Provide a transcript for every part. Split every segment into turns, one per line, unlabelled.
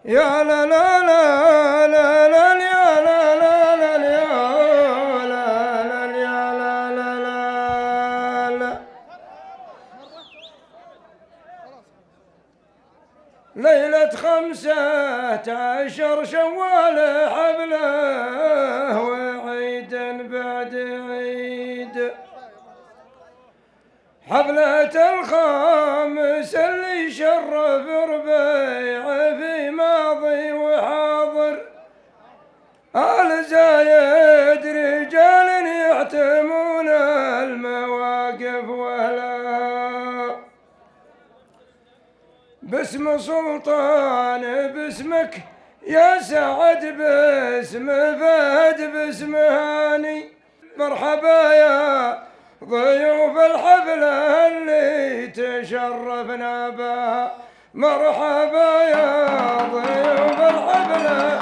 يا لا لا لا لا لا يا لا لا لا يا لا لا يا لا لا لا لا. ليلة 15 شوال حبله وعيد بعد عيد، حفلة الخامس اللي شرف ربيع في ماضي وحاضر، آل زايد رجال يحتمون المواقف وأهلها، باسم سلطان باسمك يا سعد، باسم فهد باسم هاني، مرحبا يا ضيوف الحفلة اللي تشرفنا بها، مرحبا يا ضيوف الحفلة.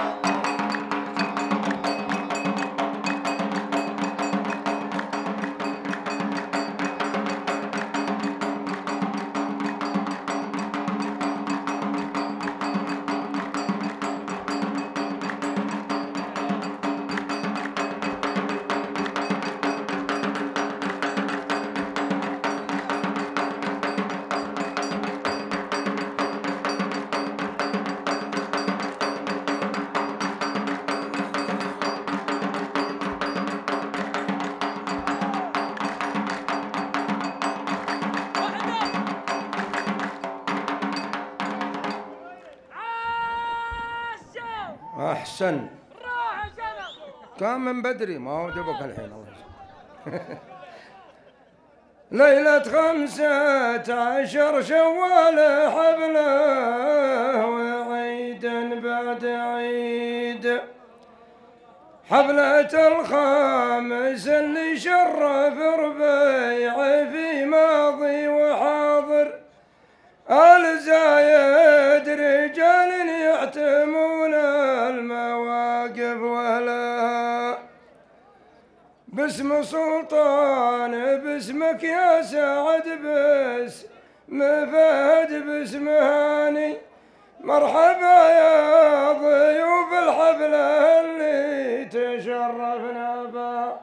أحسن كان من بدري، ما هو دبك الحين الله ليلة 15 شوال حبله وعيد بعد عيد، حفلة الخامس اللي شرف ربيع في ماضي وحاضر، آل زايد رجال يحتمون المواقف وأهلها، باسم سلطان باسمك يا سعد، باسم فهد باسم هاني، مرحبا يا ضيوف الحفلة اللي تشرفنا بها.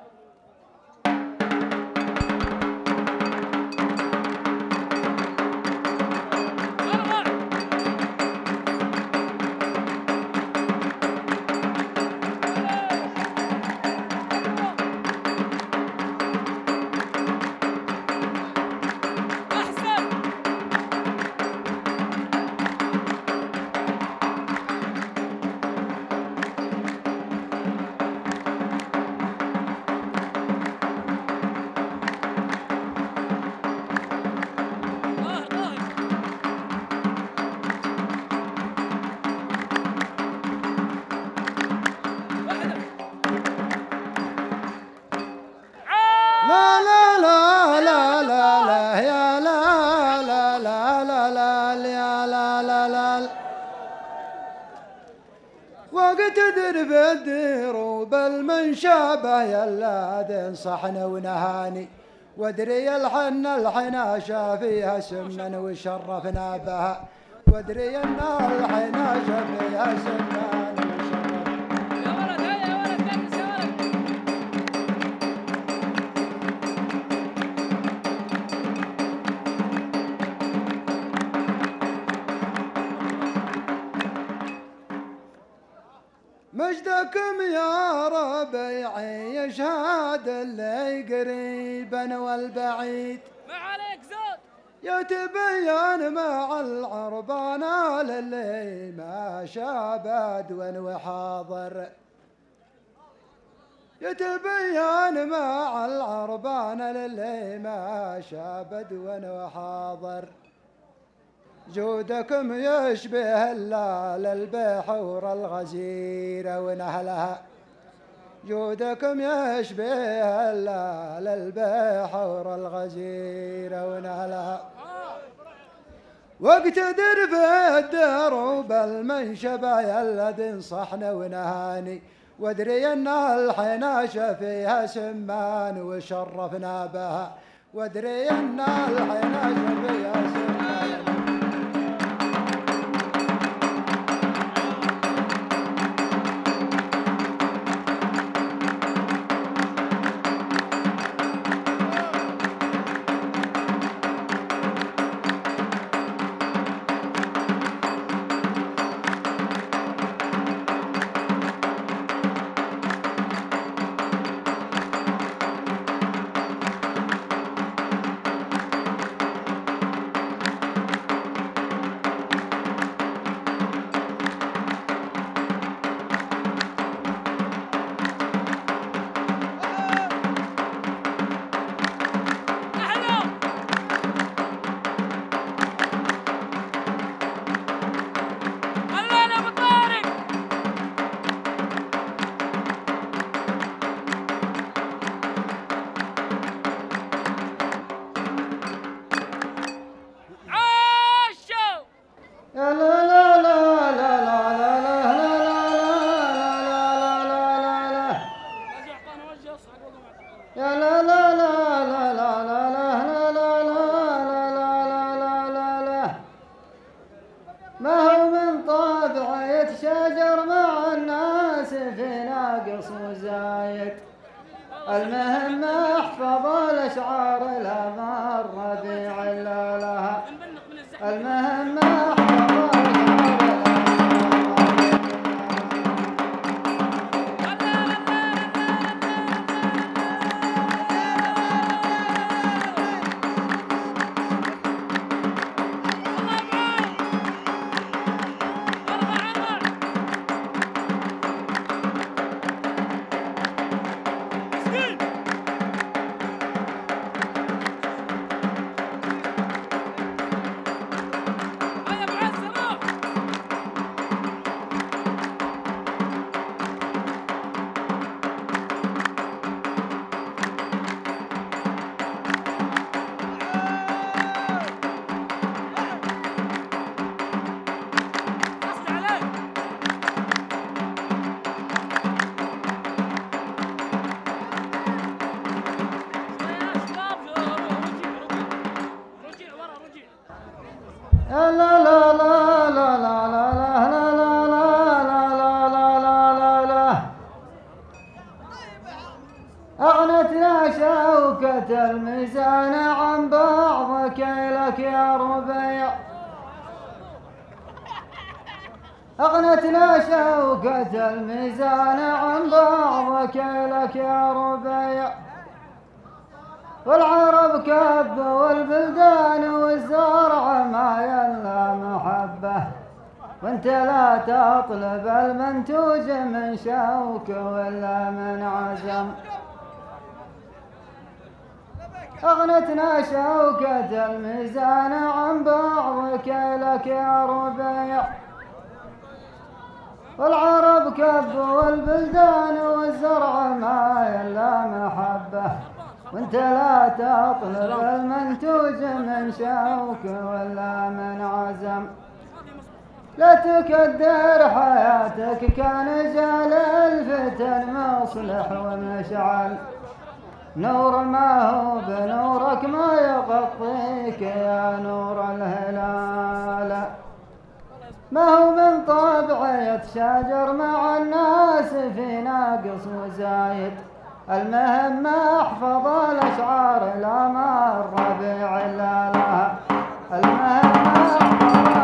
وقت درب الدروب المنشابه يلا تنصحنا ونهاني، وادري الحناشة فيها سمن وشرفنا بها، وادري ان الحناشة فيها سمن مجدكم يا ربيعي يشهد اللي قريبا والبعيد،
ما عليك زود
يتبين مع العربان للي ما شابد وحاضر، يتبين مع العربان للي ما شابد وحاضر، جودكم يشبه اللال البحور الغزيرة ونهلها، جودكم يشبه اللال البحور الغزيرة ونهلها، وقت درب الدروب المنشبة يلا تنصحنا ونهاني، وادري ان الحناشة فيها سمان وشرفنا بها، وادري ان الحناشة فيها سمان
ما هو من طبعه يتشاجر مع الناس في ناقص وزايد. المهم احفظ الاشعار لا مر ربيع الا لها. المهم احفظ لا لا لا لا لا لا لا لا لا. أغنتنا شوكة الميزان عن بعض كيلك يا ربيع. أغنتنا شوكة الميزان عن بعض كيلك يا ربيع. والعرب كب والبلدان والزرع ما يلا محبة، وانت لا تطلب المنتوج من شوك ولا من عزم. أغنتنا شوكة الميزان عن بعض كيلك يا ربيع. والعرب كب والبلدان والزرع ما يلا محبة، وانت لا تطلب المنتوج من شوك ولا من عزم. لا تكدر حياتك كان جال الفتن مصلح ومشعل. نور ما هو بنورك ما يغطيك يا نور الهلال. ما هو من طبع يتشاجر مع الناس في ناقص وزايد. المهم احفظ الاشعار لا مر ربيع الا لها. المهم احفظ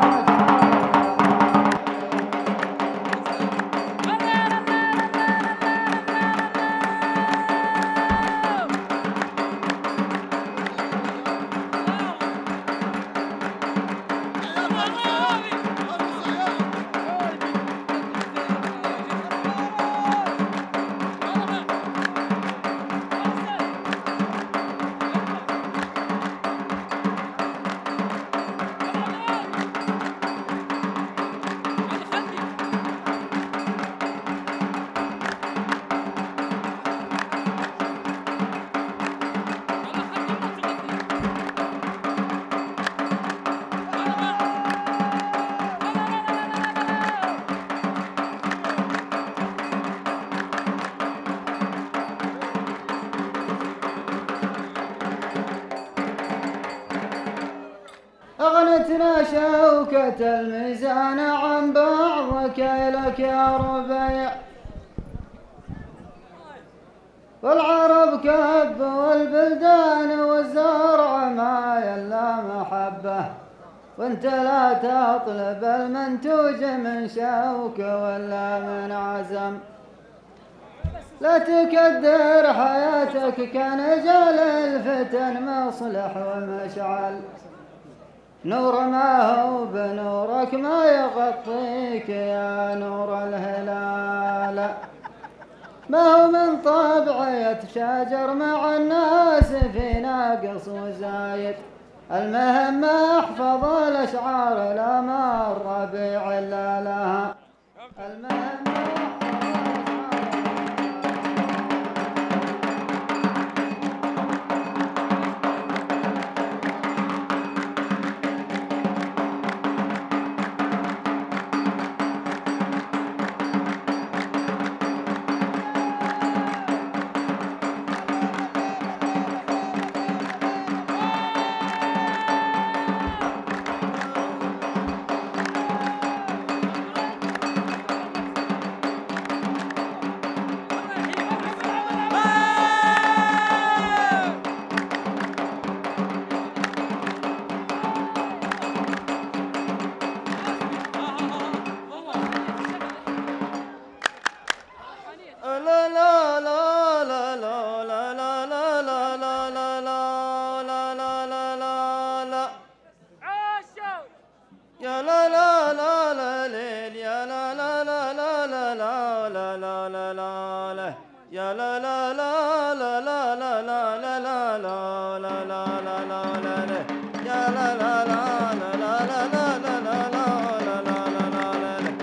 أغنتنا شوكة الميزان عن بعض كيلك يا ربيع. والعرب كب والبلدان والزرع ما يلا محبة، وانت لا تطلب المنتوج من شوك ولا من عزم. لا تكدر حياتك كان جال الفتن مصلح ومشعل. نور ما هو بنورك ما يغطيك يا نور الهلال. ما هو من طبع يتشاجر مع الناس في ناقص وزايد. المهم احفظ الاشعار لا مر ربيع الا لها. المهم
يا لا لا لا لا ليل يا لا لا لا لا لا لا لا لا لا لا لا يا لا لا لا لا لا لا لا لا لا لا لا لا لا لا لا يا لا لا لا لا لا لا لا لا لا لا لا لا لا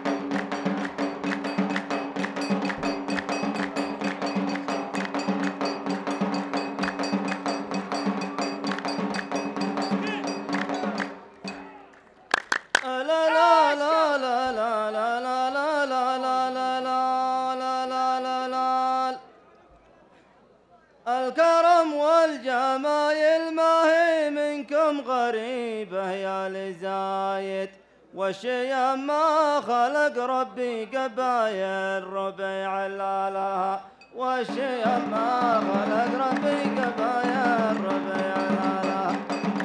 الكرم والجمايل ما هي منكم غريبة يا لزايد والشيم ما خلق ربي قبايل ربيع لها والشيم ما خلق ربي قبايل ربيع لها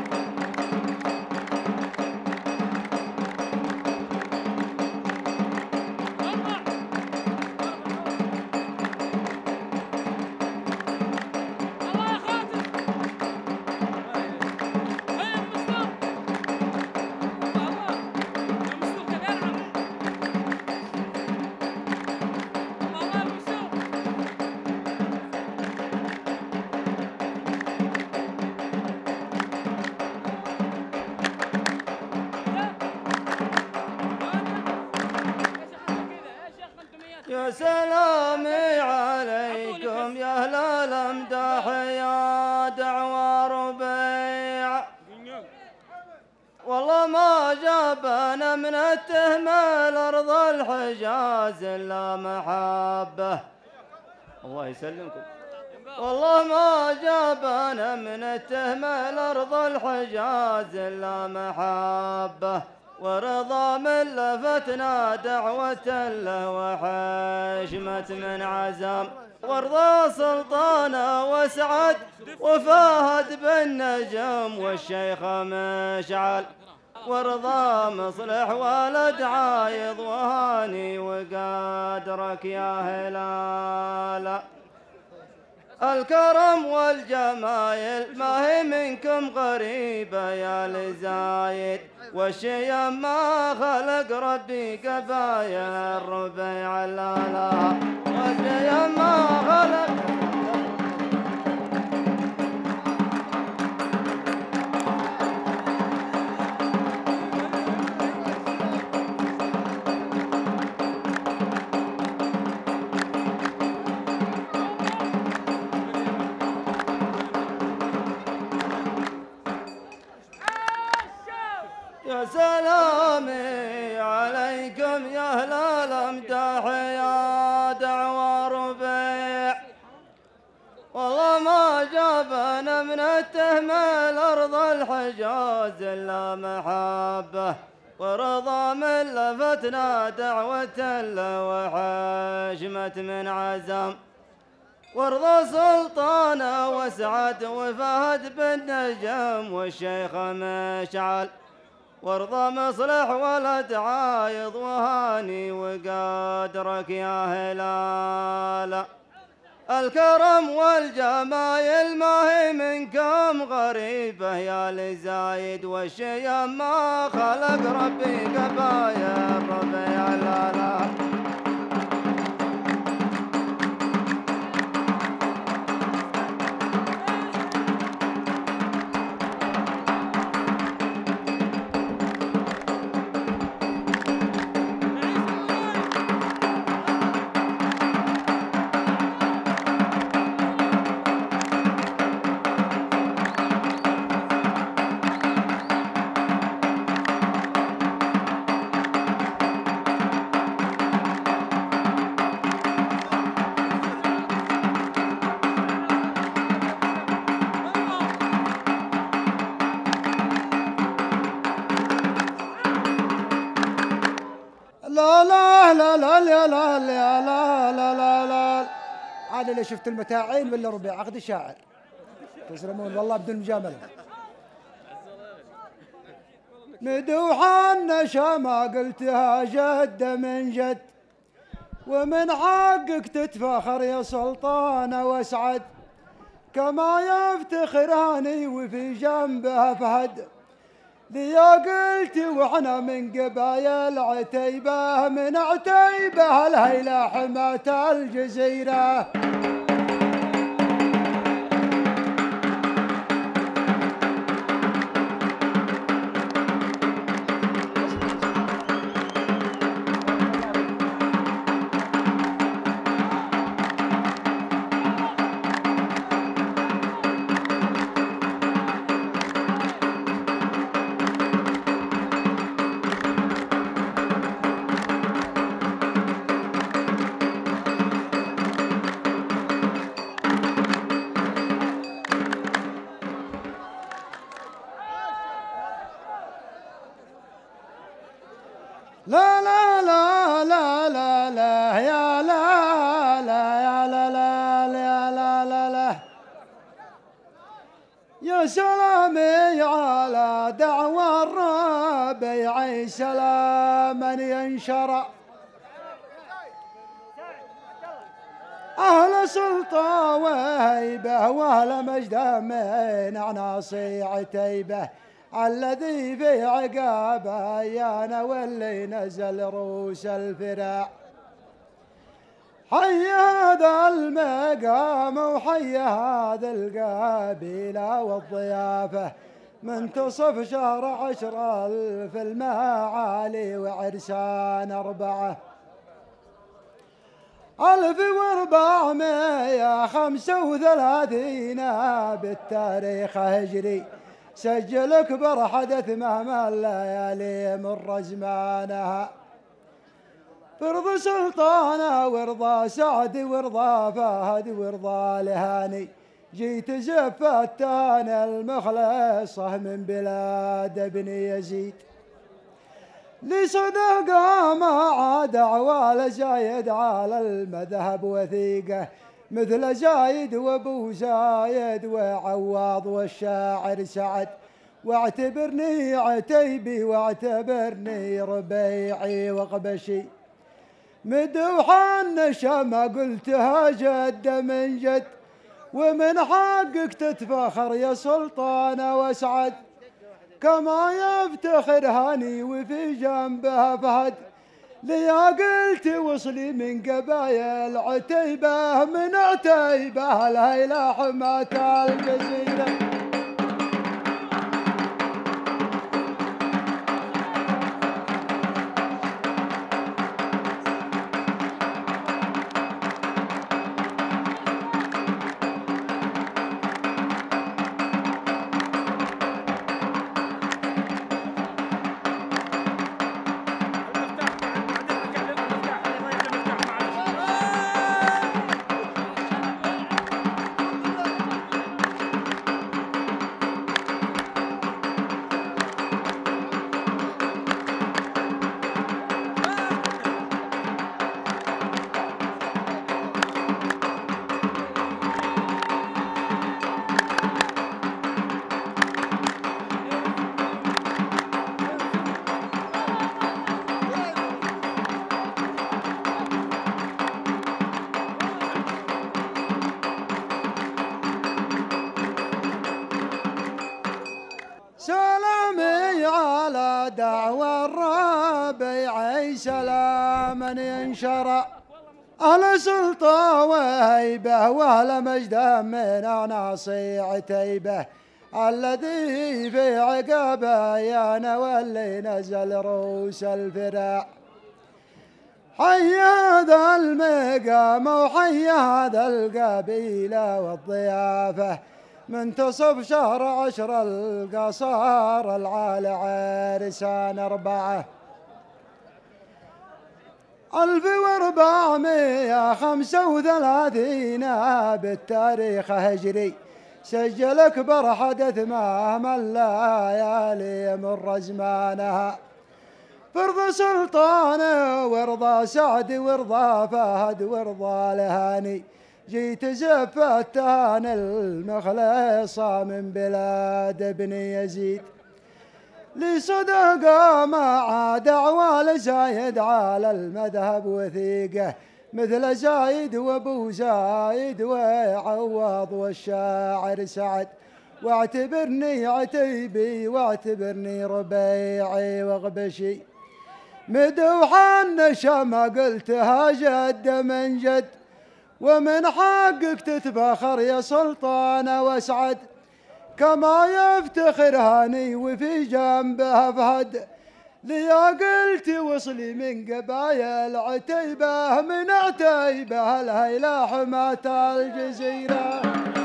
يا سلامي عليكم يا أهل الأمداح يا دعوى ربيع والله ما جابنا من التهمة لأرض الحجاز إلا محبة الله يسلمكم والله ما جابنا من التهمة لأرض الحجاز إلا محبة ورضا من لفتنا دعوة له وحشمة من عزام وارضى سلطانه وسعد وفهد بن نجم والشيخ مشعل وارضى مصلح ولد عايض وهاني وقادرك يا هلال الكرم والجمايل ما هي منكم غريبة يا لزايد والشيم ما خلق ربي قبايل ربيع لا والشيم ما خلق يا سلامي عليكم يا أهل الأمداح يا دعوى ربيع والله ما جابنا من التهمة لأرض الحجاز إلا محبة ورضا من لفتنا دعوة له وحشمة من عزم وارضى سلطانه وسعد وفهد بن نجم والشيخ مشعل وارضى مصلح ولد عايض وهاني وقادرك يا هلال الكرم والجمايل ما هي منكم غريبة يا لزايد والشيم ما خلق ربي قبايل ربيع لا
هذا اللي شفت المتاعين ولا ربيع عقد شاعر تسلمون والله بدون مجامله مدوح النشا ما قلتها جد من جد ومن حقك تتفاخر يا سلطانه واسعد كما يفتخر هاني وفي جنبها فهد لي قلت واحنا من قبايل عتيبة، من عتيبة الهيلة حماة الجزيرة. لا لا لا لا لا لا يا لا لا يا لا لا يا لا لا لا يا سلامي على دعوى الربيع سلاما ينشر. أهل سلطة وهيبة وأهل مجد من عناصي عتيبة، الذي في عقابه يانا واللي نزل روس الفراع. حي هذا المقام وحي هذا القبيلة والضيافة، منتصف شهر 10 في المعالي وعرسان 4 1435 بالتاريخ هجري، سجل أكبر حدث مهما الليالي مر زمانها. فرض سلطانه ورضى سعد ورضى فهد ورضى لهاني، جيت زفتان المخلصة من بلاد ابن يزيد. لصدقه مع دعوى لزايد على المذهب وثيقه، مثل زايد وابو زايد وعواض والشاعر سعد. واعتبرني عتيبي واعتبرني ربيعي وقبشي، مدوحا نشا ما قلتها جد من جد، ومن حقك تتفخر يا سلطان واسعد. كما يفتخر هاني وفي جنبها فهد، ليا قلت وصلي من قبايل عتيبة، من عتيبة الهيلة حماة الجزيرة. سلامي على دعوى الربيع سلاما ينشر. أهل سلطة وهيبة وأهل مجد من عناصي عتيبة، الذي في عقابه يانا واللي نزل روس الفراع. حي هذا المقام وحي هذا القبيلة والضيافة، منتصف شهر 10 القصار العالي عرسان 4 1435 بالتاريخ هجري، سجل أكبر حدث مهما الليالي مر زمانها. فرض سلطانه ورضى سعد ورضى فهد ورضى لهاني، جيت زفتان المخلصة من بلاد ابن يزيد. لصدقه مع دعوى لزايد على المذهب وثيقه، مثل زايد وابو زايد وعواض والشاعر سعد. واعتبرني عتيبي واعتبرني ربيعي واغبشي. مدوحة النشا ما قلتها جد من جد، ومن حقك تتفاخر يا سلطانة واسعد، كما يفتخر هاني وفي جنبه فهد. ليا قلت وصلي من قبايل عتيبة، من عتيبة الهيلة حماة الجزيرة.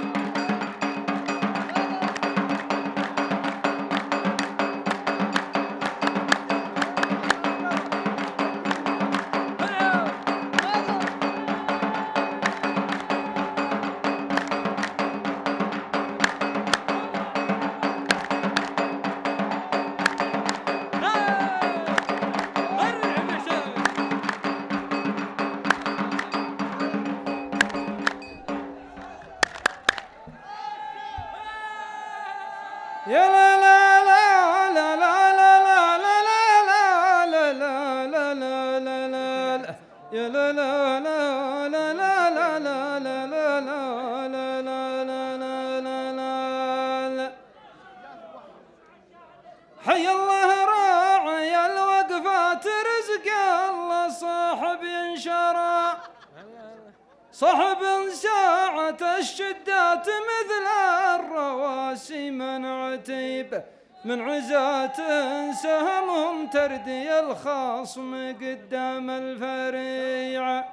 يا لا لا لا لا لا لا لا لا لا لا لا لا لا يا لا لا لا لا لا لا لا لا لا لا لا لا لا. حي الله راعي الوقفات رزق الله صاحب ينشرى، صحب ساعة الشدات مثل الرواسي من عتيب، من عزات سهمهم تردي الخصم قدام الفريع.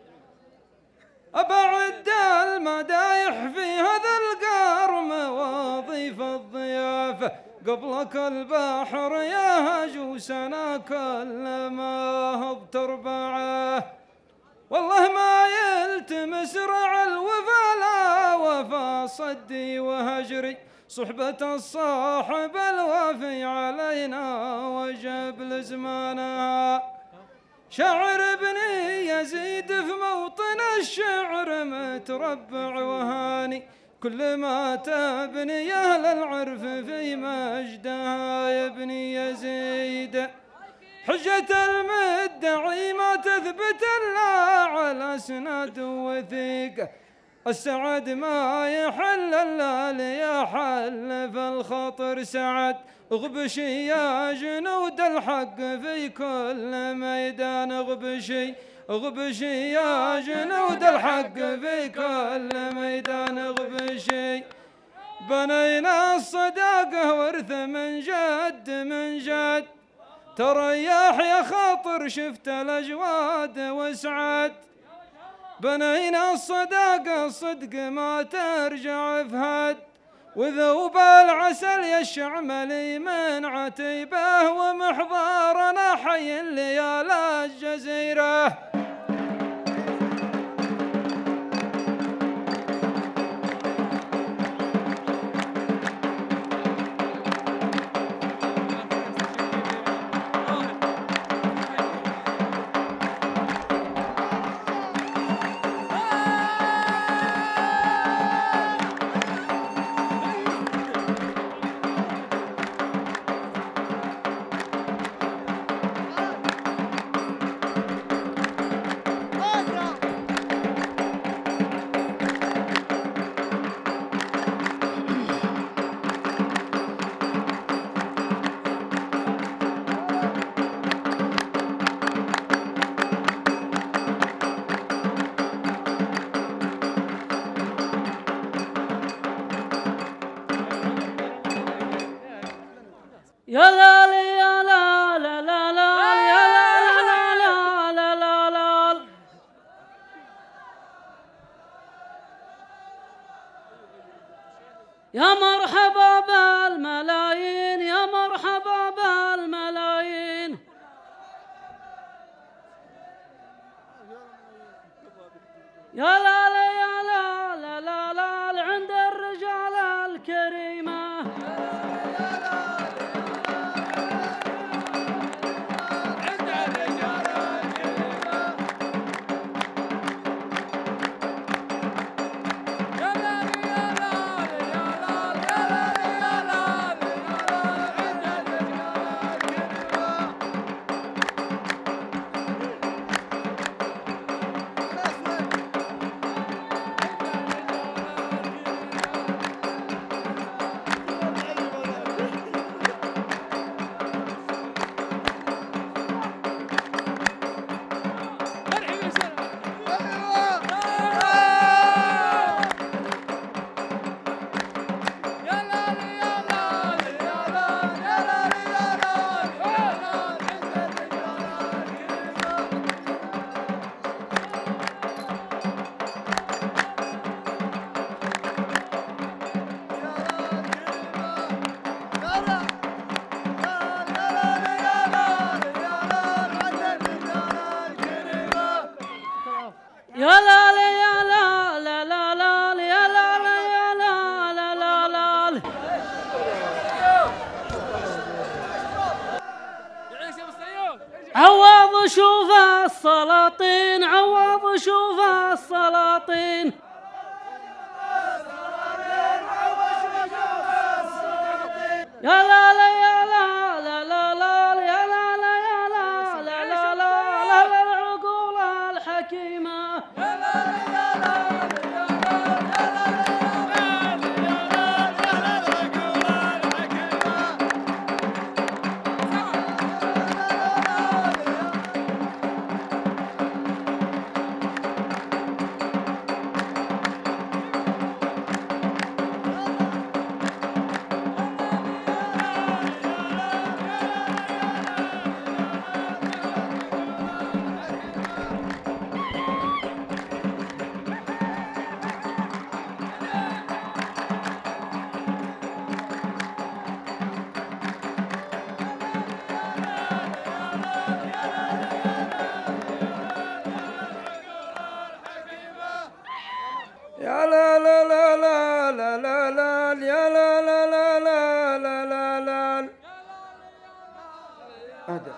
أبعد المدايح في هذا القرم وظيف الضيافة، قبلك البحر يا هجوسنا كل ما هضت ربعه. والله ما يلتمس رع الوفا لا وفا صدي وهجري، صحبة الصاحب الوفي علينا وجب لزمانها. شعر ابني يزيد في موطن الشعر متربع وهاني، كل ما تبني أهل العرف في مجدها يا ابني يزيد. حجة المدعي ما تثبت إلا على سند وثيق، السعد ما يحل إلا ليحل فالخطر سعد. اغبشي يا جنود الحق في كل ميدان، اغبشي اغبشي يا جنود الحق في كل ميدان اغبشي. بنينا الصداقة ورث من جد من جد، تريح يا خاطر شفت الأجواد وسعد. بنينا الصداقة صدق ما ترجع فهد، وذوب العسل يا الشعملي من عتيبه، ومحضارنا حي ليالي الجزيرة.
يا لا يا لا لا لا لا يا لا لا لا لا لا لا. يا مرحبا بالملايين يا مرحبا بالملايين، يا لا لا يا لا لا لا لا عند الرجال الكريمة. عوض شوف السلاطين عوض شوف السلاطين يا لا لا يا لا لا لا لا يا لا لا يا لا لا لا لا لا العقول الحكيمة
يا لا لا لا لا لا لا لا يا لا لا لا لا لا لا لا هذا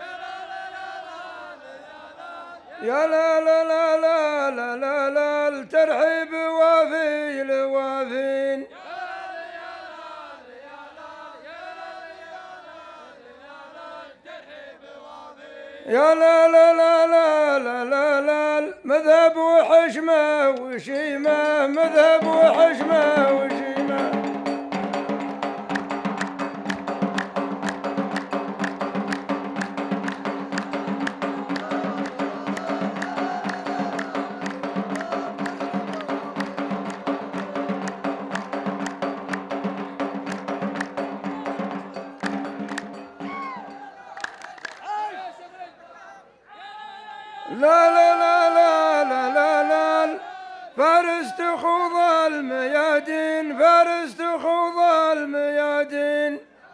يا لا لا لا لا لا لا لا الترحيب وافي الوافين يا لا لا لا لا لا لا لا مذهب وحشمة وشيمة مذهب وحشمة وشيمة لا لا لا لا لا لا لا فارس تخوض الميادين فارس تخوض الميادين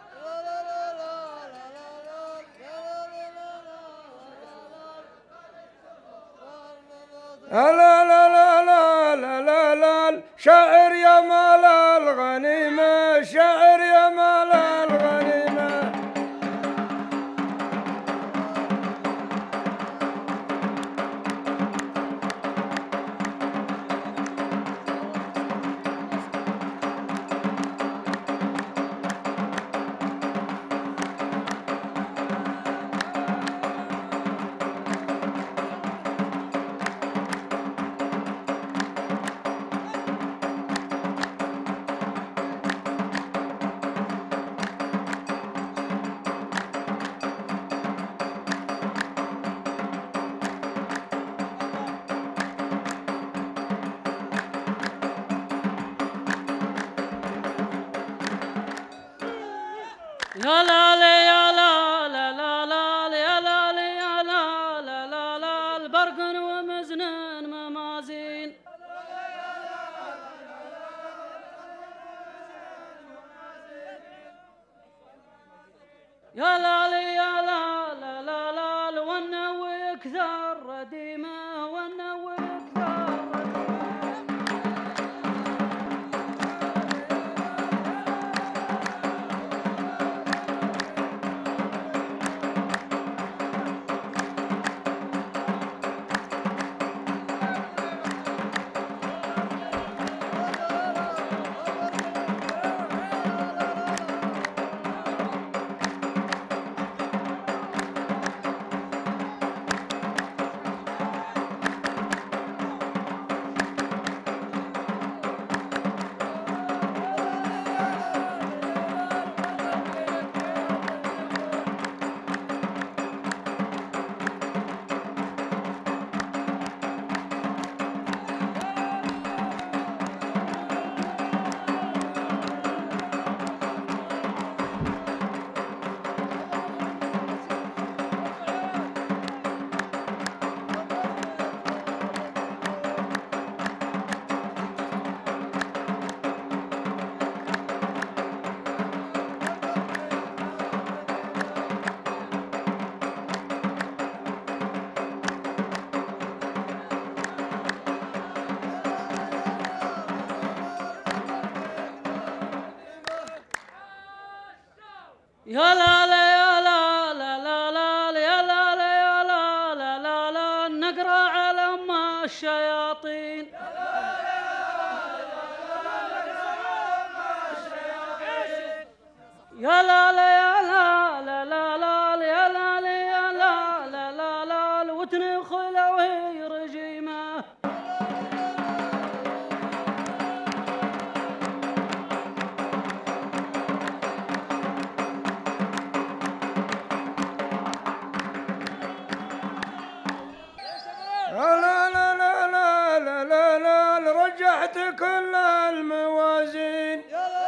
لا لا لا لا لا لا لا شاعر يا مال الغنيمة شاعر يا مال الغنيمة
يا لا لا يا لا لا لا لا يا لا لا يا لا لا لا لا البرق ومزنان ممازين يا لا لا يا لا لا لا لا والنوي كثر رديمه والنوي كثر الشياطين. يا لا لا يا لا لا لا لا يا لا لا يا لا لا لا لا وتنخل وهي رجيمة.
لا لا لا لا لا لا لا رجعت كل الموازين.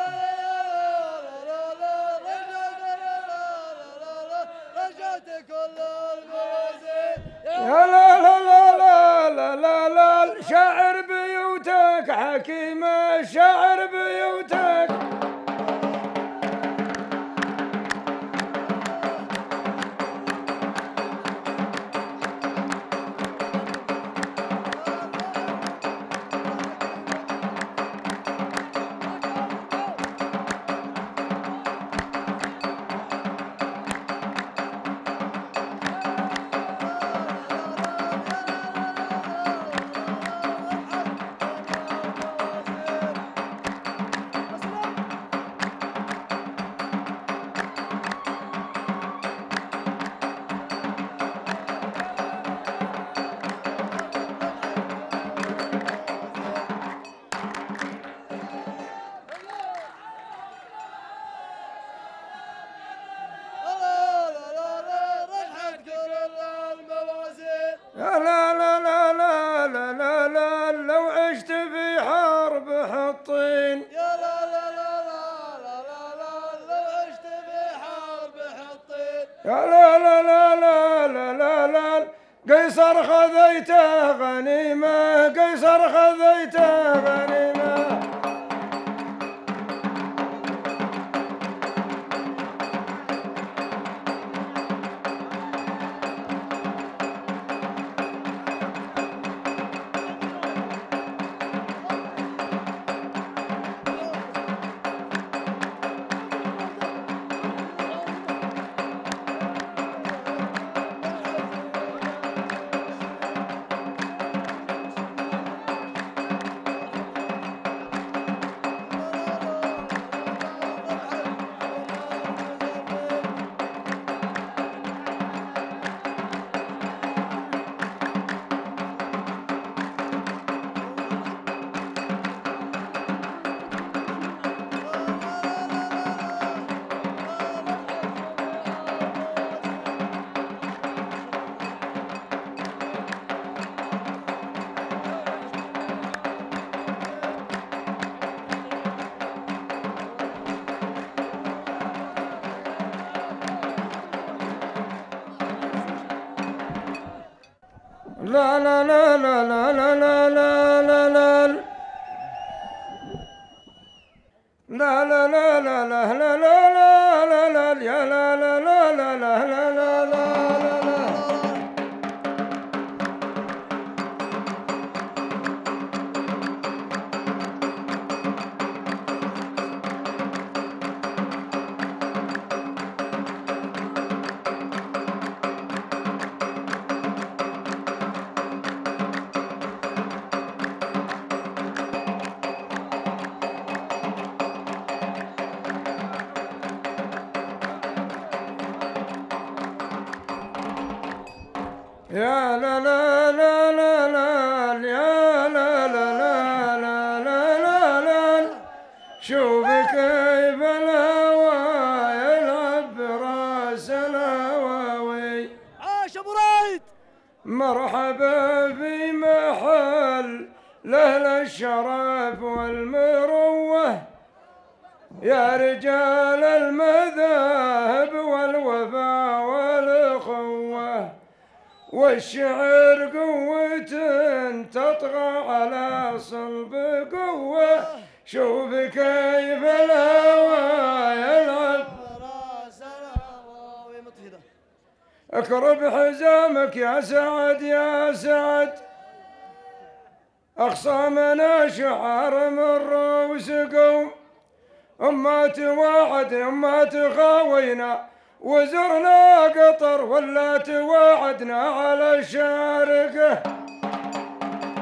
يا لا لا لا لا لا لا لا شاعر بيوتك حكيمة شاعر بيوتك. لا لا لا لا لا لا لا لا لو عشت في حرب حطين.
يا لا لا لا لا لا لا لو عشت في حرب حطين.
يا لا لا لا لا لا لا لا قيصر خذيته غنيمة قيصر خذيته غنيمة. لا لا لا لا لا لا لا لا لا لا لا لا لا لا لا لا لا لا لا يا لا لا لا لا لا لا لا لا لا. يا لا لا لا لا لا يا لا لا لا لا لا لا لا شوف كيف الهوى يلعب براس الهواوي.
عاش ابو رايد.
مرحبا في محل لأهل الشرف والمروة يا رجال المذاهب والوفاء والأخوة والشعر قوة تطغى على صلب قوة. شوف كيف الهوى يلعب
راس الهواوي مطهده.
اكرب حزامك يا سعد يا سعد أخصامنا شعار من رؤوس قوم أمات واحد أمات خاوينا وزرنا قطر ولا توعدنا على الشارقة.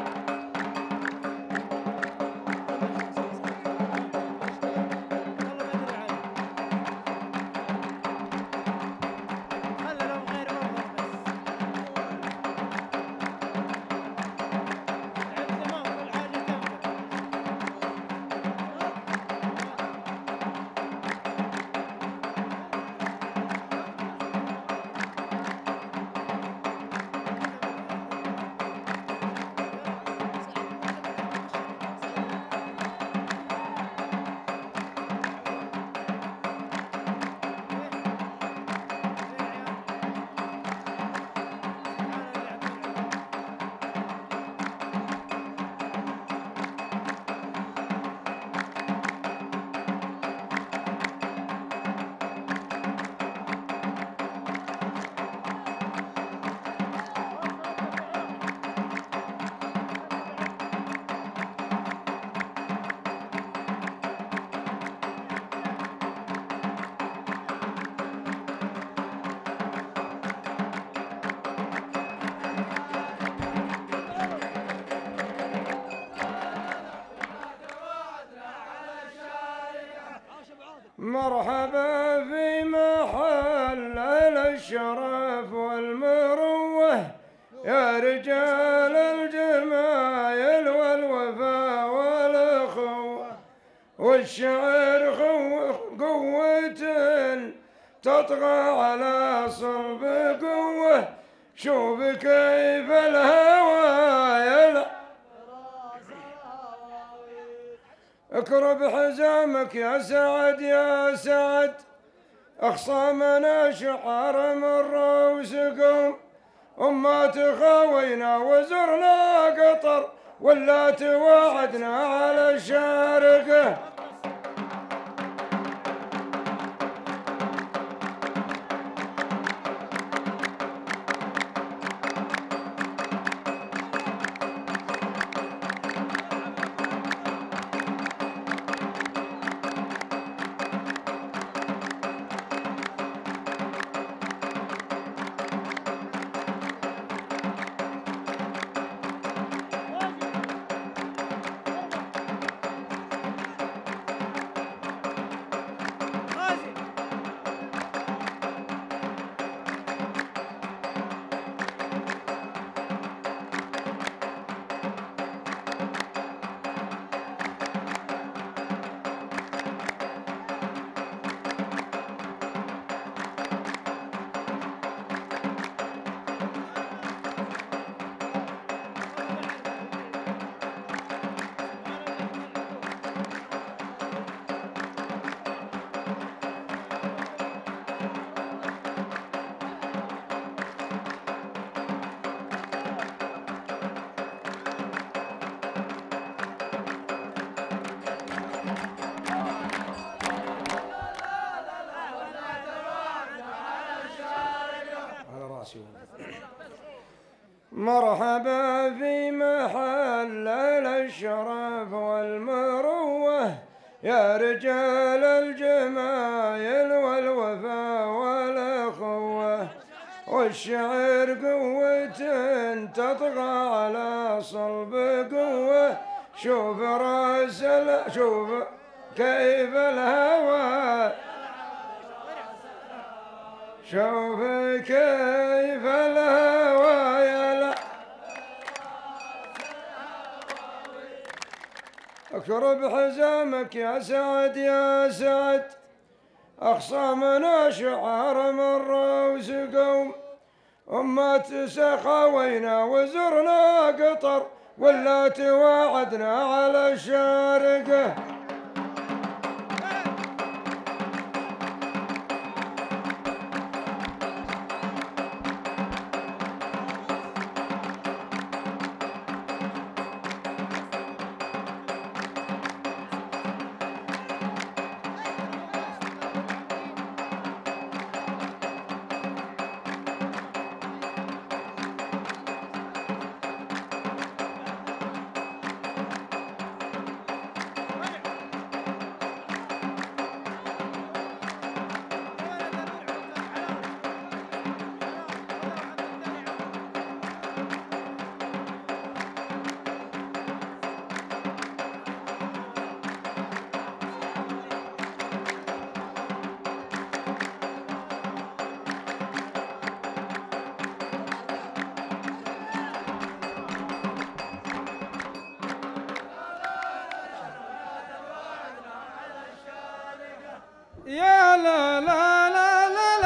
مرحبا في محل الشرف والمروة يا رجال الجمايل والوفاء والأخوة، والشعر قوة تطغى على صلب قوة، شوف كيف الهوى يلعب. اكرب حزامك يا سعد يا سعد، أخصامنا شعار مرة وسقوم، أما تخاوينا وزرنا قطر ولا توعدنا على الشارقة. مرحبا في محل الشرف والمروة يا رجال الجمايل والوفاء والأخوة، والشعر قوة تطغى على صلب قوة، شوف شوف كيف الهوى، شوف كيف الهوى يلعب. اكرب حزامك يا سعد يا سعد، أخصامنا شعار مرة وسقوم، أما تسخاوينا وزرنا قطر ولا توعدنا على الشارقة.
يا لا لا لا لا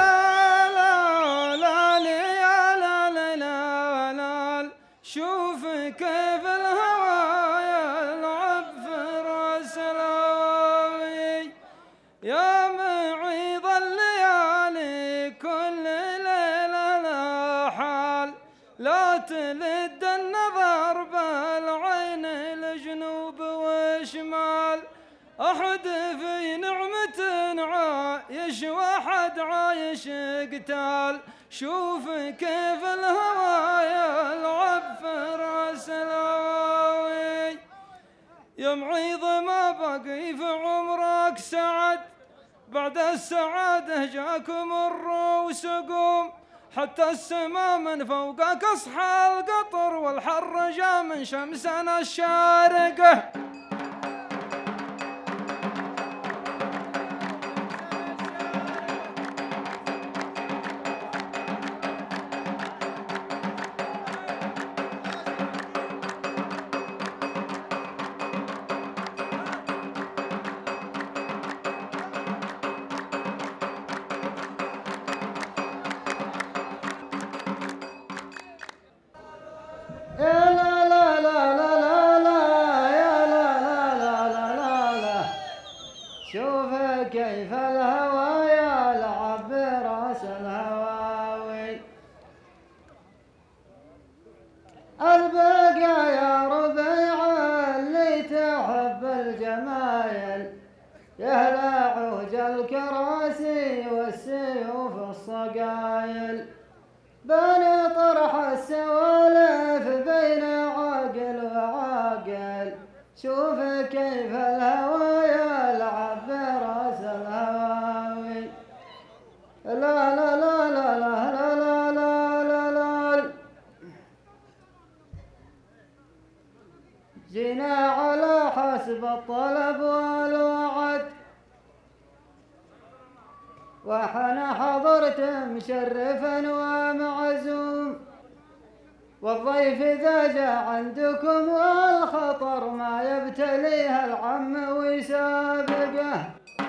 لا لا يا لا لا لا لا، شوف كيف الهوى يلعب في راس الهوى، يا معيض الليالي كل ليلة لا حال، لا تلد النظر بالعين الجنوب وشمال، أحد في نعمة عايش واحد عايش قتال، شوف كيف الهوى يلعب في راس الهوى، يا معيض ما بقي في عمرك سعد، بعد السعادة جاكم الروس قوم، حتى السما من فوقك اصحى القطر، والحر جا من شمسنا الشارقة. البقى يا ربيع اللي تحب الجمايل يهلا عوج الكراسي والسيوف الصقايل بني طرح السوالف بين عاقل وعاقل شوف كيف الهوى يلعب براس الهواوي لا لا لا لا لا لا لا لا لا لا جينا على حسب الطلب والوعد وحنا حضرت مشرفا ومعزوم والضيف إذا جاء عندكم والخطر ما يبتليه العم ويسابقه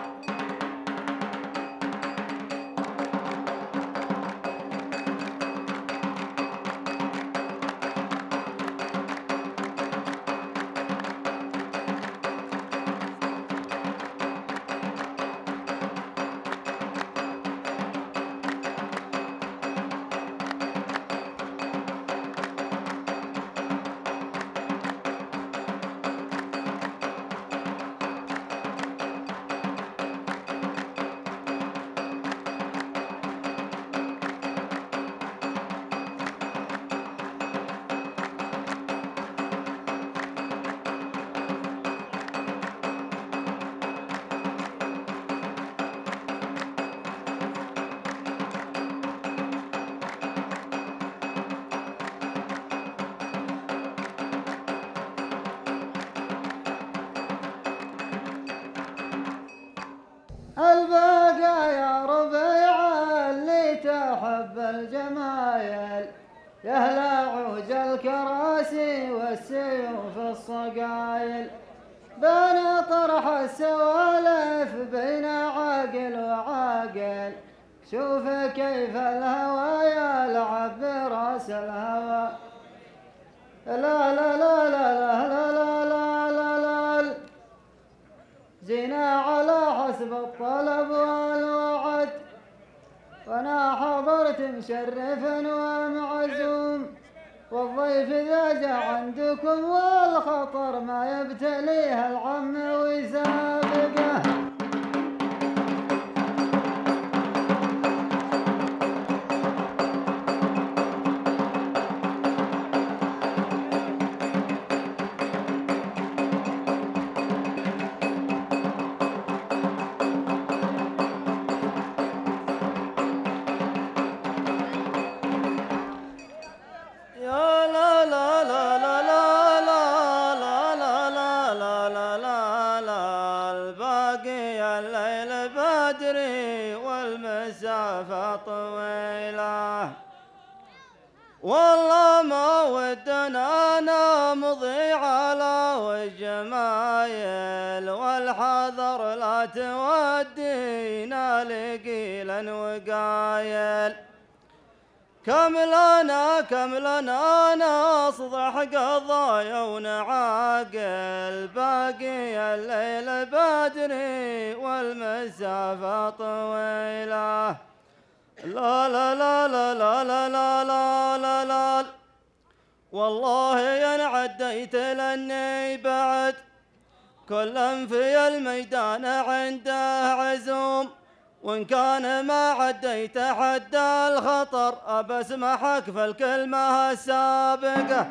البقى يا ربيع اللي تحب الجمايل يهلا عوج الكراسي والسيوف الصقايل بين طرح السوالف بين عاقل وعاقل شوف كيف الهوى يلعب براس الهوى لا لا لا لا لا لا لا لا لا لا جينا على حسب الطلب والوعد وانا حضرت مشرفا ومعزوم والضيف إذا جاء عندكم والخطر ما يبتليه العم ويسابقه
والمسافة طويلة والله ما ودنا نمضي على والجمايل والحذر لا تودينا لقيلا وقايل كم لنا نصضح قضايا ونعاقل باقي الليل بدري والمسافة طويلة لا لا لا لا لا لا لا لا لا لا والله إن عديت لاني بعد كل في الميدان عنده عزوم وإن كان ما عديت حد الخطر أبسمحك في الكلمة السابقة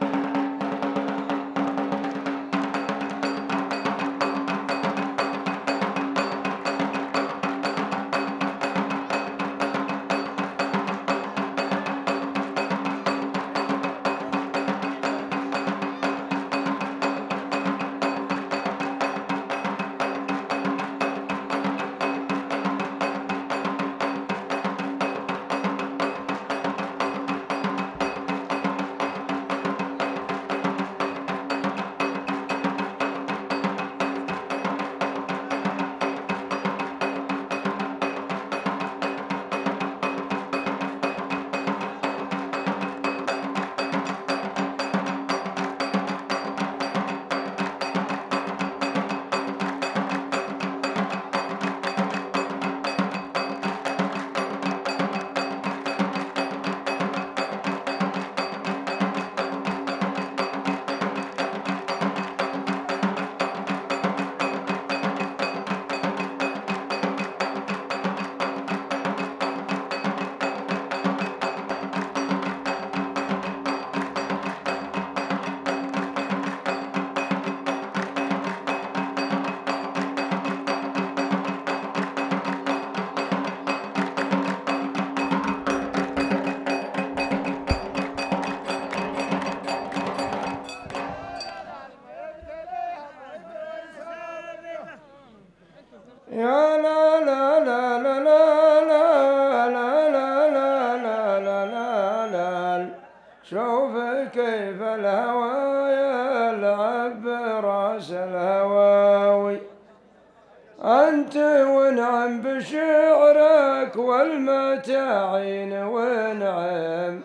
شوف كيف الهوى يلعب براس الهواوي. أنت ونعم بشعرك والمتاعين ونعم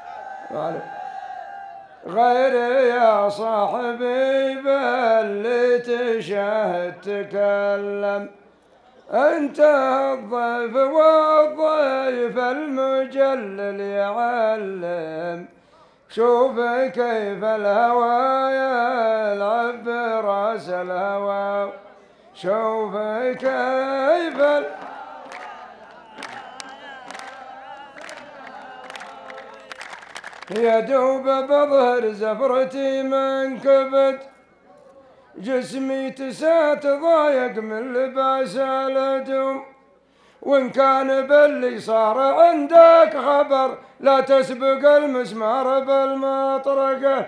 غير يا صاحبي باللي تشاهد تكلم. أنت الضيف والضيف المجلل يعلم. شوف كيف الهوى يلعب براس الهوى. شوف كيف يدوب بظهر زفرتي من كبد. جسمي تسات ضايق من لباس الهدوم. وإن كان باللي صار عندك خبر لا تسبق المسمار بالمطرقة.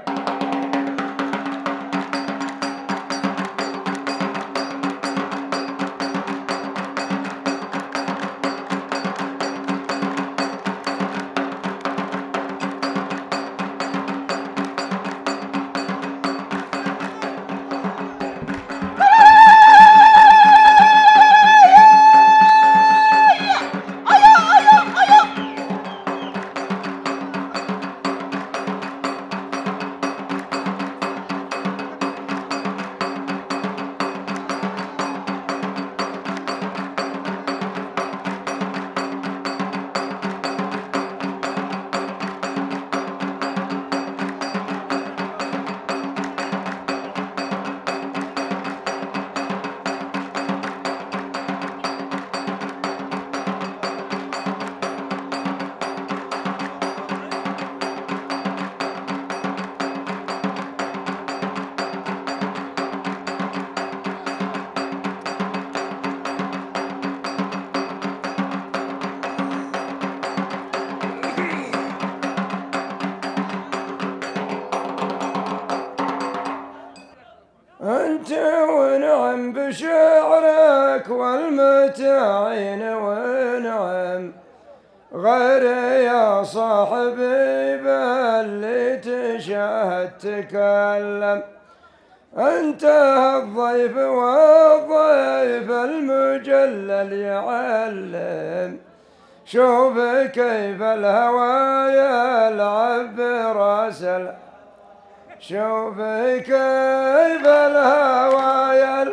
أنت ونعم بشعرك والمتاعين ونعم غير يا صاحبي باللي تشاهد تكلم. أنت الضيف والضيف المجلل يعلم. شوف كيف الهوى يلعب براس شوف كيف الهوى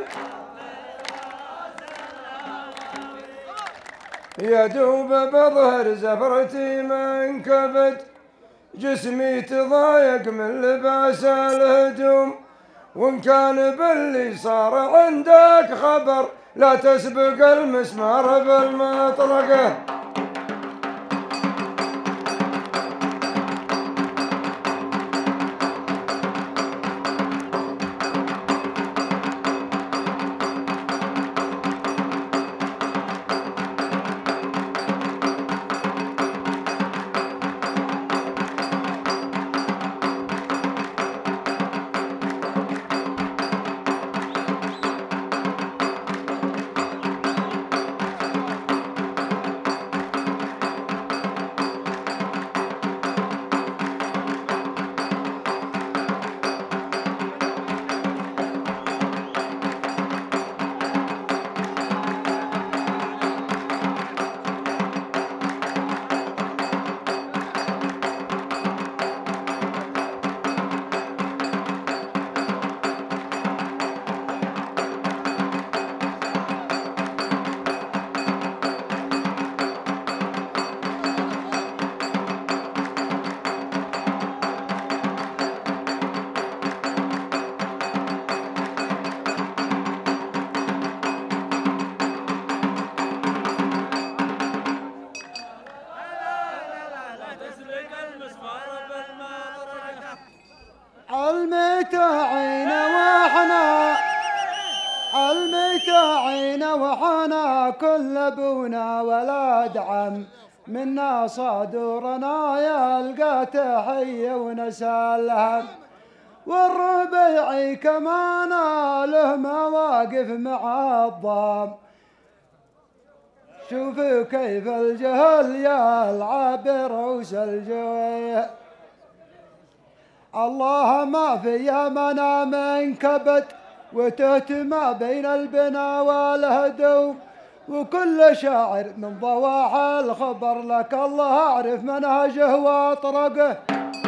يدوب بظهر زفرتي من كبد. جسمي تضايق من لباس الهدوم. وإن كان باللي صار عندك خبر لا تسبق المسمار بالمطرقة.
المتاعين وحنا كل ابونا ولاد عم منا صدورنا يلقى تحية ونسالهم. والربيعي كمان له مواقف مع الضام. شوفوا كيف الجهل يلعب رؤوس الجويه.
الله ما في يمنا من كبد وتهتم بين البنا والهدوم وكل شاعر من ضواحي الخبر لك الله أعرف منهجه وطرقه.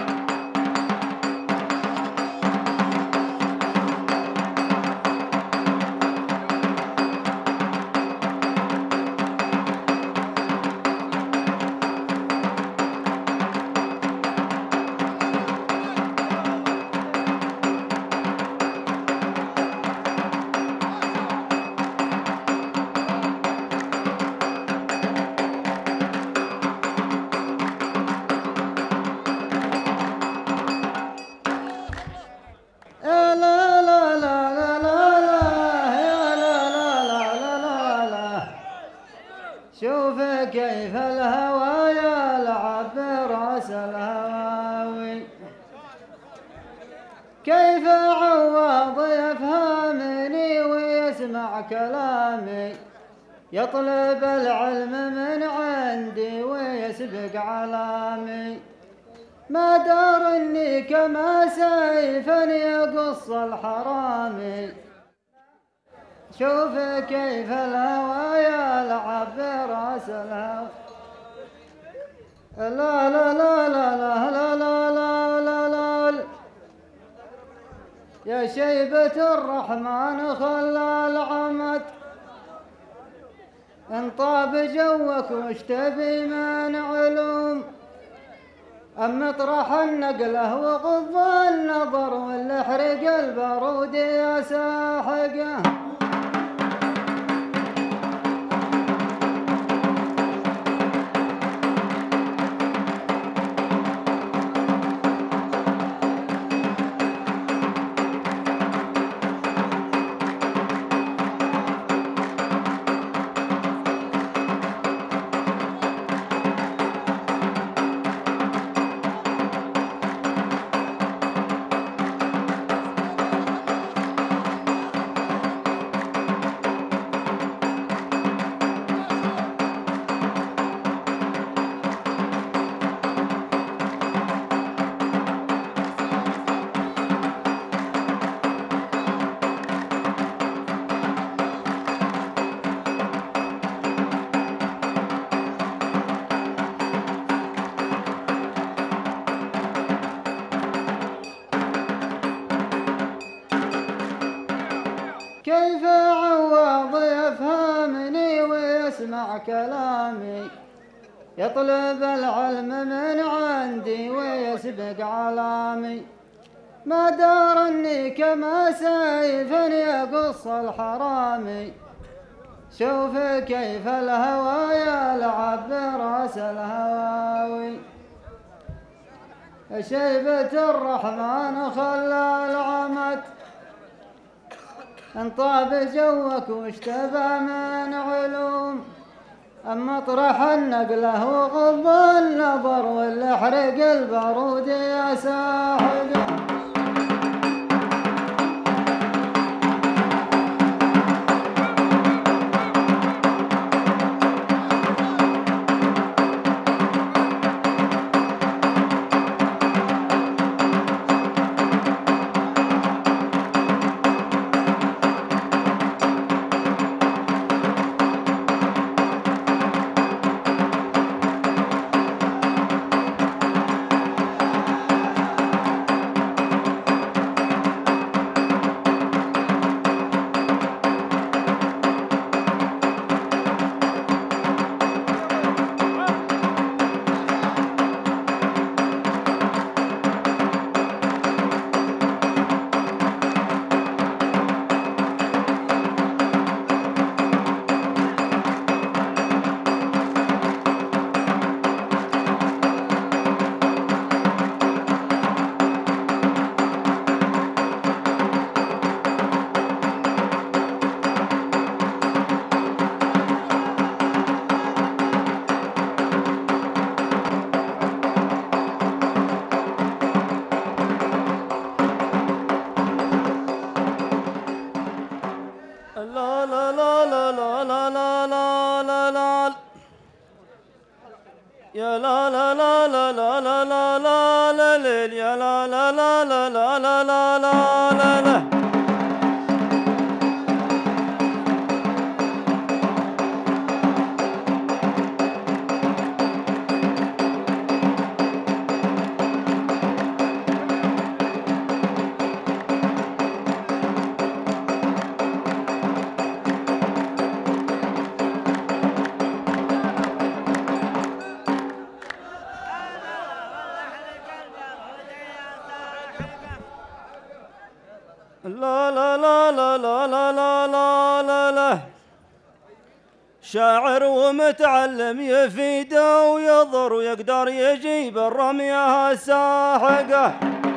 شوف كيف الهوى يلعب براس الهواوي، كيف عوض يفهمني ويسمع كلامي، يطلب العلم من عندي ويسبق علامي، ما دارني كما سيفا يقص الحرامي. شوف كيف الهوى يلعب براس الهوى، لا لا لا لا لا لا لا لا لا، يا شيبة الرحمن خلى العمد، ان طاب جوك وش تبي من علوم، أم اطرح النقله وغض النظر ولا احرق البارود يا ساحقه. كيف عوض يفهمني ويسمع كلامي، يطلب العلم من عندي ويسبق علامي، ما دارني كما سيفا يقص الحرامي. شوف كيف الهوى يلعب براس الهواوي، شيبة الرحمن خلى العمد، ان طاب جوك واشتبى من علوم، اما اطرح النقله وغض النظر ولا احرق البارود يا ساحق.
ليل يا لا لا لا لا لا لا لا لا لا. لا لا لا لا لا لا لا لا لا لا. شاعر ومتعلم يفيد ويضر ويقدر يجيب الرمية الساحقة.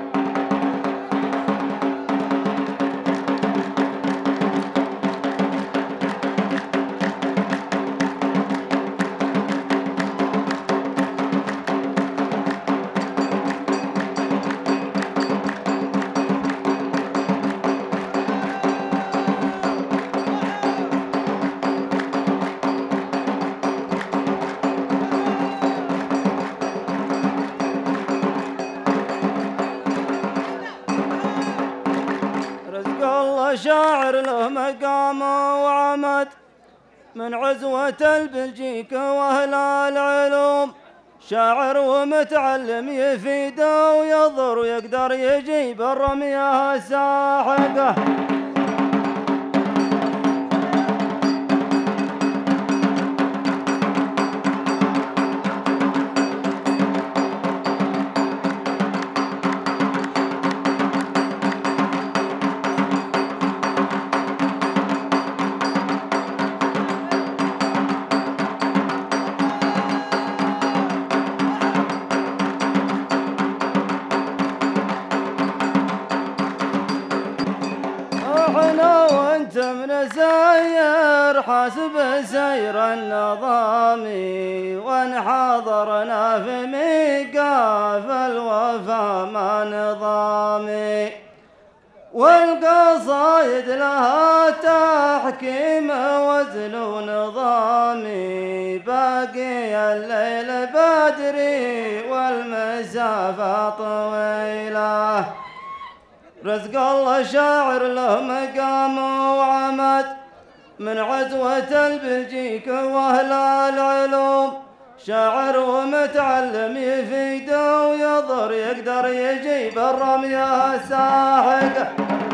شاعر له مقام وعمد من عزوة البلجيك واهل العلوم. شاعر ومتعلم يفيد ويضر ويقدر يجيب الرمية الساحقة. وانت من سير حاسب سير النظام، وان حاضرنا في ميقاف الوفا ما نظامي. والقصايد لها تحكيم وزن ونظامي، باقي الليل بدري والمسافة طويلة. رزق الله شاعر له مقام وعمد من عزوة البلجيك واهل العلوم. شاعر ومتعلم يفيد ويضر يقدر يجيب الرمية الساحقة.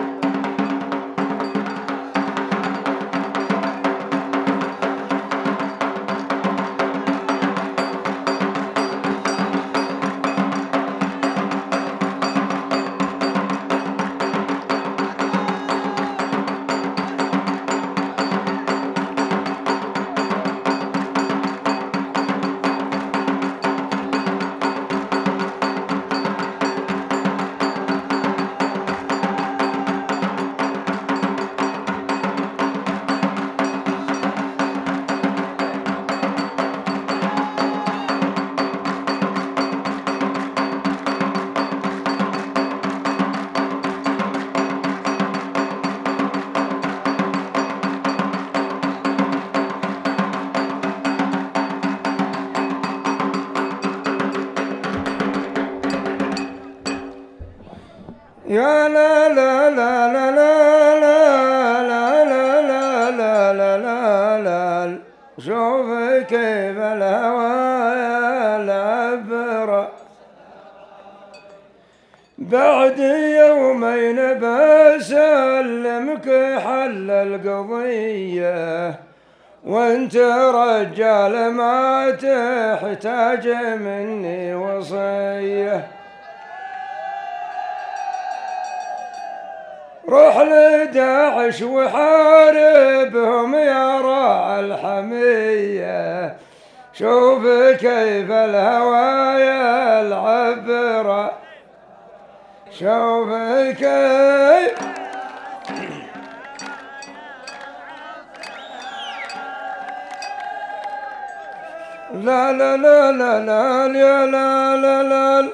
يا لا لا لا لا لا لا لا لا لا لا لا لا. شوف كيف الهوى العبرة بعد يومين بسلمك حل القضية، وانت رجال ما تحتاج مني وصية. روح لداعش وحاربهم يا راعي الحمية، شوف كيف الهوى العبرة، شوف كيف لا لا لا لا لا لا لا لا لا.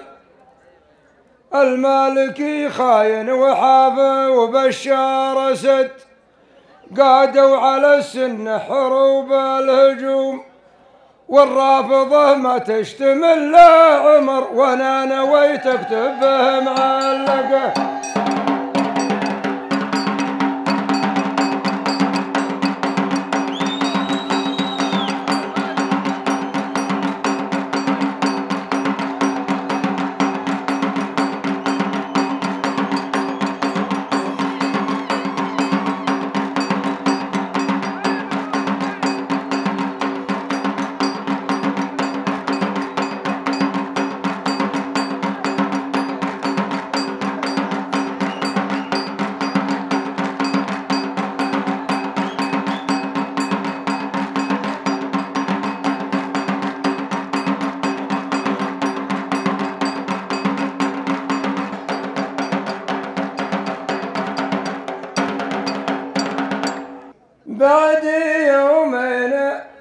المالكي خاين وحافظ وبشار اسد، قادوا على السن حروب الهجوم، والرافضة ما تشتمل لا عمر، وانا نويت اكتب به معلقه. بعد يومين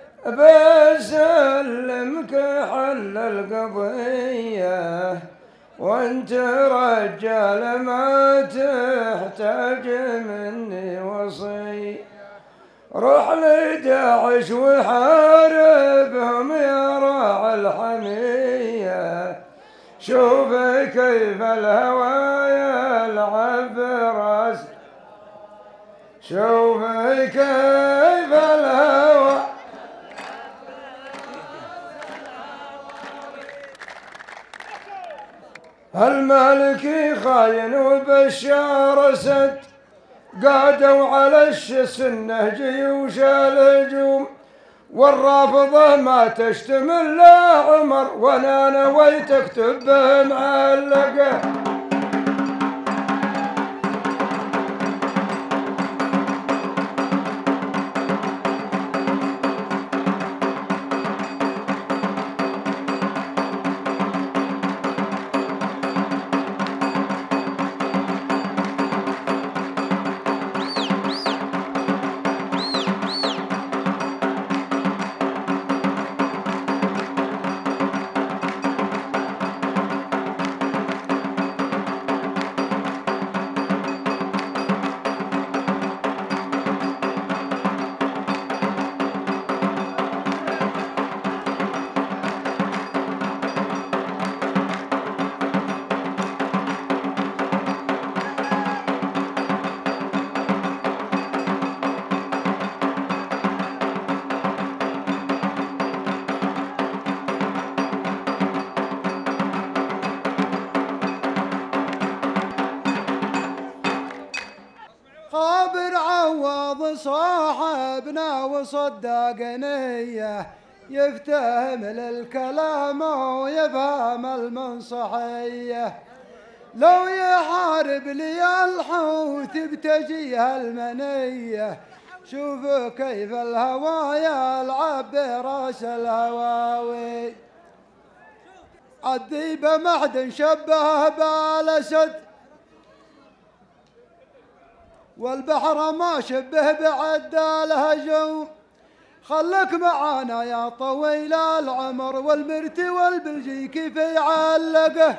بسلمك حل القضية، وانت رجال ما تحتاج مني وصي. روح لداعش وحاربهم يا راعي الحمية، شوف كيف الهوى يلعب براس، شوف كيف الهوى. المالكي خاين وبشار اسد، قادوا على السنه جيوش الهجوم، والرافضه ما تشتمل لا عمر، وانا نويت اكتب به معلقه.
خابر عوض صاحبنا وصدق نية، يفتهم للكلام ويفهم المنصحية. لو يحارب لي الحوت بتجيه المنية، شوفوا كيف الهوى يلعب براس الهواوي. الذيب معدن شبه بالاسد، والبحر ما شبه بعد الهجوم. خلك معانا يا طويل العمر، والمرتي والبلجيكي في علقه.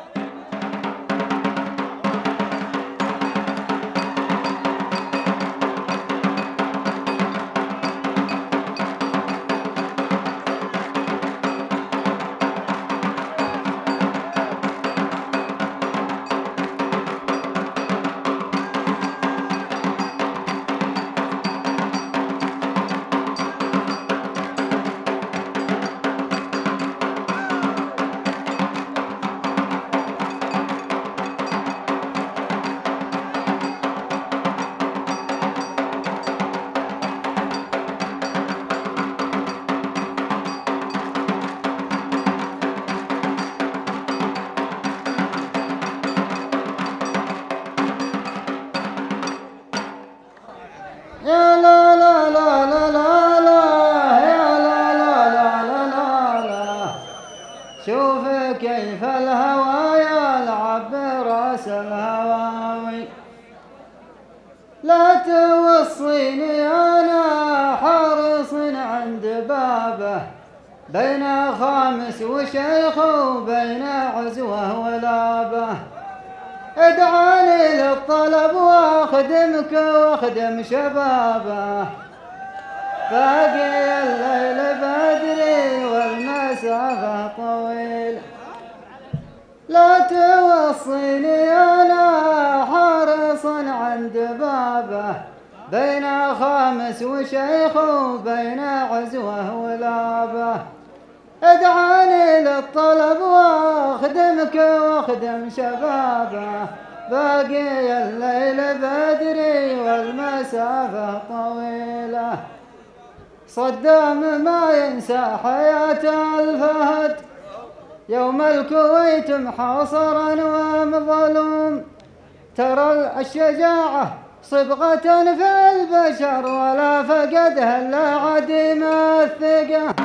يا لا لا لا لا لا لا، يا لا لا لا لا لا لا، شوف كيف الهوى يلعب براس الهواوي. لا توصيني انا حرص عند بابه، بين خامس وشيخ وبين عزوه ولابه. ادعاني للطلب واخدمك واخدم شبابه، باقي الليل بدري والمسافة طويلة. لا توصيني أنا حارس عند بابه بين خامس وشيخ وبين عزوه ولابه. ادعاني للطلب واخدمك واخدم شبابه. باقي الليل بدري والمسافة طويلة. صدام ما ينسى حياة الفهد يوم الكويت محاصرا ومظلوم. ترى الشجاعة صبغة في البشر ولا فقدها إلا عديم الثقة.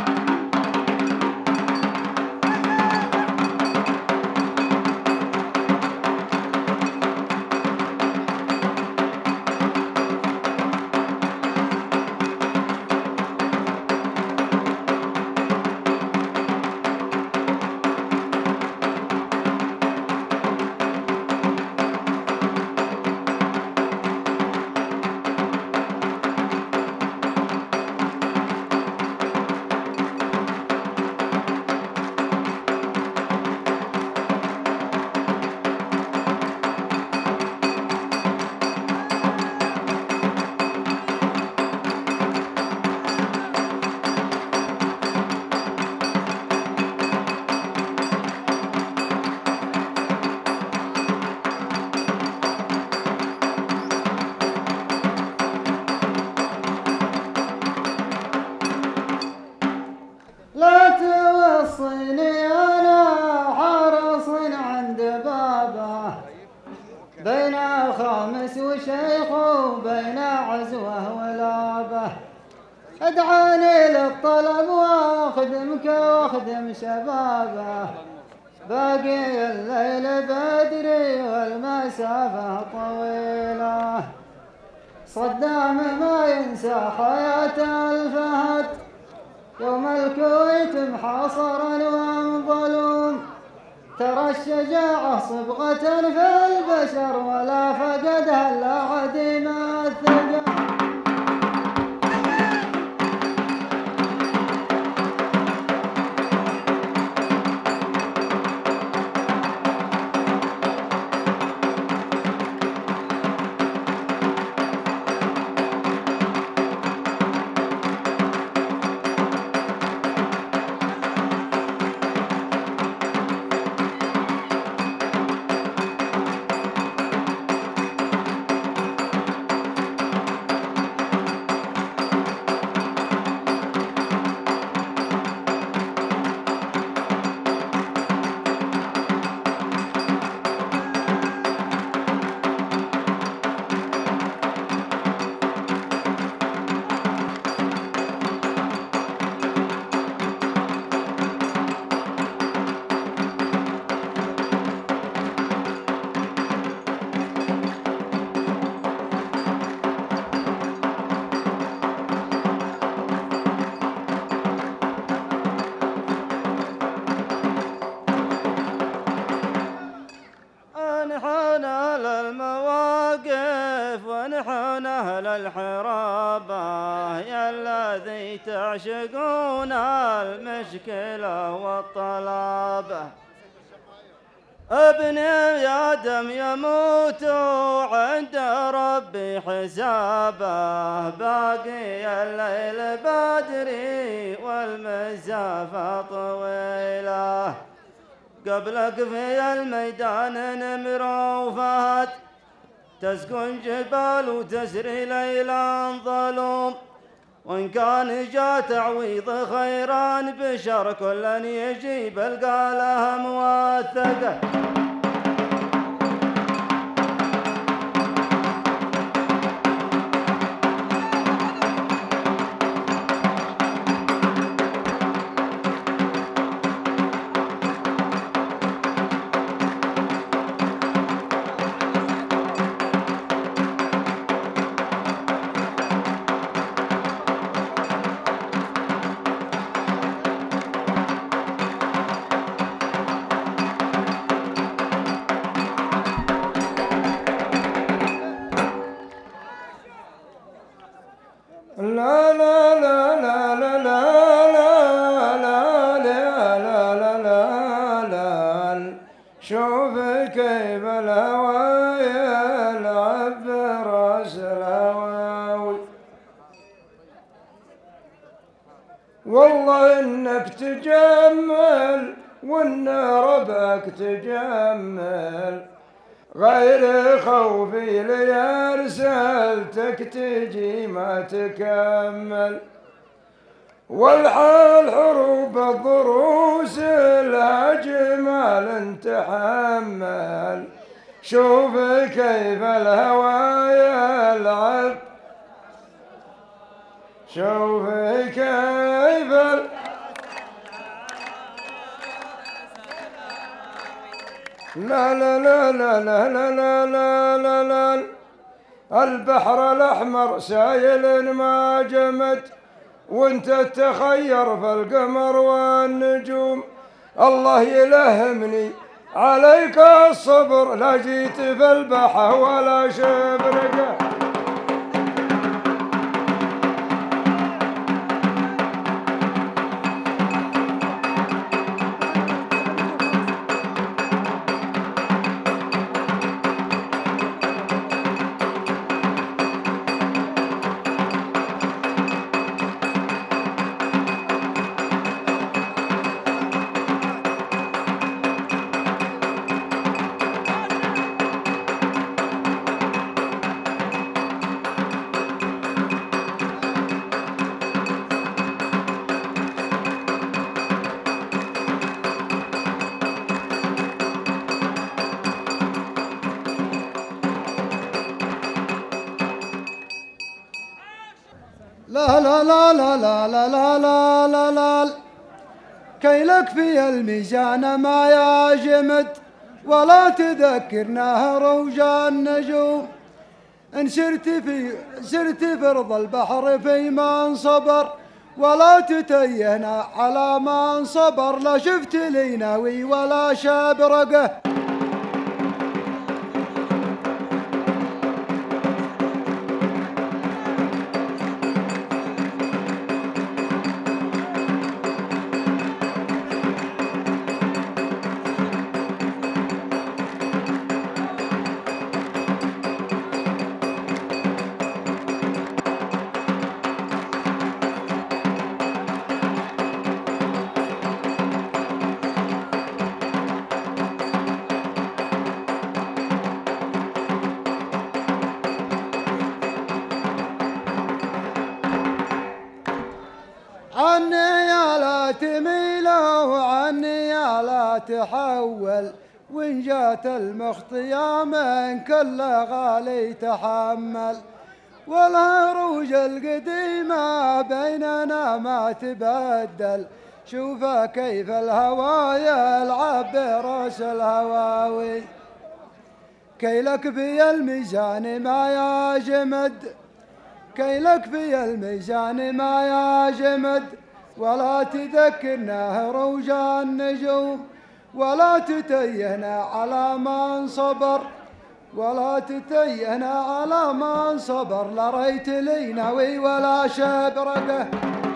لا توصيني أنا حارس عند بابه بين خامس وشيخ وبين عزوه ولابه. ادعاني للطلب واخدمك واخدم شبابه. باقي الليل بدري والمسافة طويلة. صدام ما ينسى حياة الفهد يوم الكويت محاصرا ومظلوم. ترى الشجاعة صبغة في البشر ولا فقدها إلا عديم الثقة.
نحن أهل المواقف ونحن أهل الحرابة يا الذي تعشقون المشكلة والطلبة. ابن آدم يموت عند ربي حسابه. باقي الليل بدري والمسافة طويلة. قبلك في الميدان نمر وفهد تسكن جبال وتسري ليلا ظلوم. وإن كان جاء تعويض خيرا بشر كلا يجيب القاله موثقه.
الهوى يلعب براس الهواوي. والله انك تجمل وان ربك تجمل، غير خوفي لي ارسلتك تجي ما تكمل. والحال حروب الضروس لها جمال تحمل، شوف كيف الهوى يلعب، شوف كيف لا لا لا لا لا لا لا لا لا لا. البحر الأحمر سايل ما جمد، وانت تخير في القمر والنجوم. الله يلهمني عليك الصبر، لا جيت في البحر ولا شبرقه.
لا لا لا لا لا لا لا لا لا لا، كيلك في الميزان ما يجمد، ولا تذكرنا روجا النجوم. إن سرت في أرض البحر في من صبر، ولا تتيهنا على من صبر. لا شفت لي ناوي ولا شابرقه. عني يا لا تميل وعني يا لا تحول، وإن جات المخطية من كل غالي تحمل. والهروج القديمة بيننا ما تبدل، شوف كيف الهوى يلعب براس الهواوي. كيلك في الميزان ما يجمد، كيلك في الميزان ما يجمد، ولا تذكرنا روجا النجوم. ولا تتيهنا على من صبر، ولا تتيهنا على من صبر. لا ريت لي ناوي ولا شبرقه.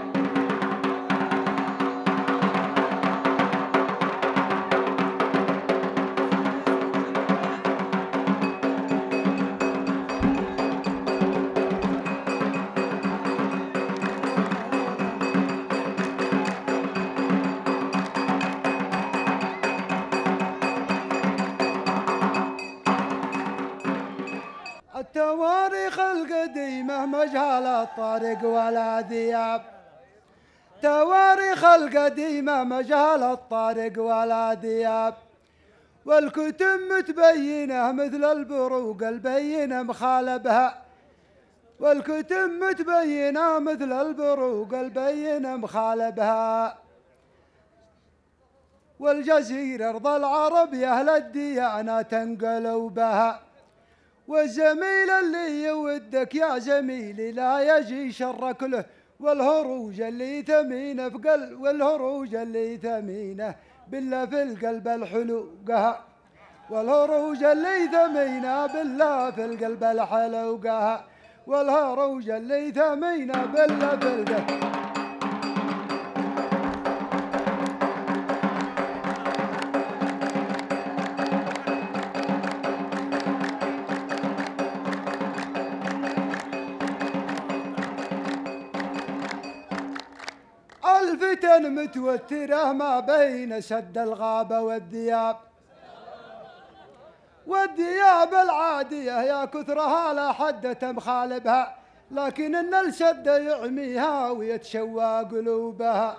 التواريخ القديمة مجهل الطارق ولا ذياب، تواريخ القديمة مجهل الطارق ولا ذياب. والكتب متبينة مثل البروق البينة مخالبها، والكتب متبينة مثل البروق البينة مخالبها. والجزيرة أرض العرب يا أهل الديانة تنقلوا بها. والزميل اللي يودك يا زميلي لا يجي شرك له، والهروج اللي ثمينه في قلب، والهروج اللي ثمينه بالله في القلب الحلو قها. والهروج اللي ثمينه بالله في القلب الحلو قها. والهروج اللي ثمينه بالله في القلب. والفتن متوترة ما بين سد الغابة والذياب، والذياب العادية يا كثرها لا حد تمخالبها، لكن إن السد يعميها ويتشوى قلوبها.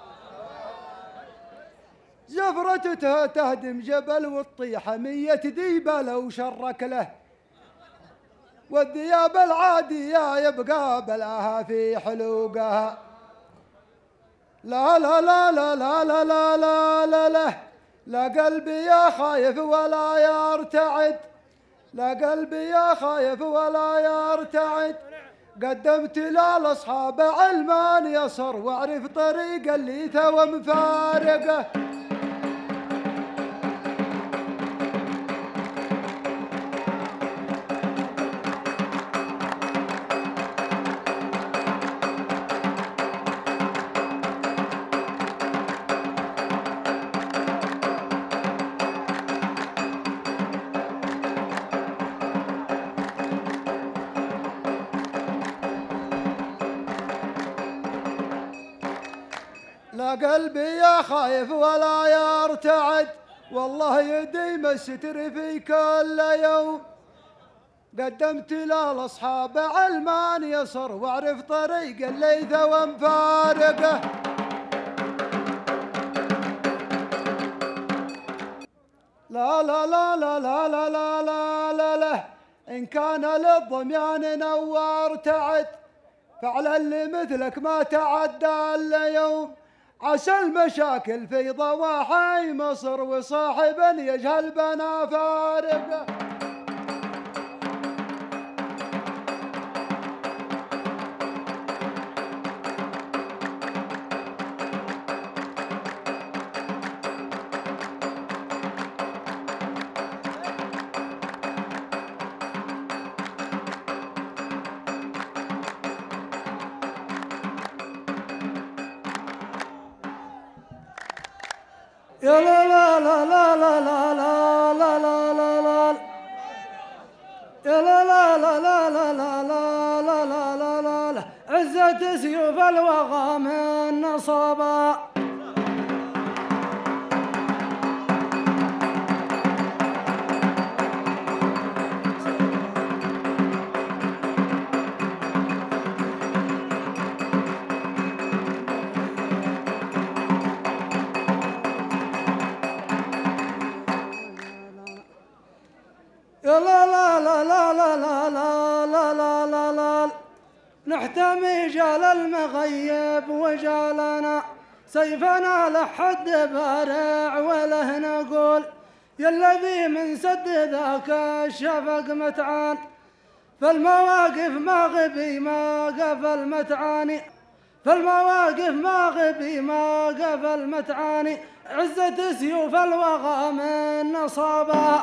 زفرتها تهدم جبل وتطيح 100 ديبة لو شرك له، والذياب العادية يبقى بلاها في حلوقها. لا لا لا لا لا لا لا لا لا لا لا قلبي يا خايف ولا يرتعد، لا قلبي يا خايف ولا يرتعد، قدمت للأصحاب علمان يسر واعرف طريق اللي ثوى مفارقه. لا قلبي يا خايف ولا يرتعد، والله يديم الستر في كل يوم، قدمت للأصحاب علمان يسر واعرف طريق الليث ومفارقه. لا لا لا لا لا لا لا لا لا لا إن كان للضميان نور تعد، فعلا اللي مثلك ما تعدى اليوم، عسى المشاكل في ضواحي مصر وصاحبا يجهل بنا فارقه.
يا لا لا لا لا لا لا لا لا لا لا لا يا لا لا لا لا لا لا لا لا لا لا لا لا عزة سيوف الوغى من نصبا. يا لا لا لا لا لا لا لا لا لا لا لا نحتمي جال المغيب وجالنا سيفنا لحد بارع وله نقول يا الذي من سد ذاك الشفق متعان فالمواقف ما غبي ما قفل متعاني فالمواقف ما غبي ما قفل متعاني عزة سيوف الوغى من نصابا.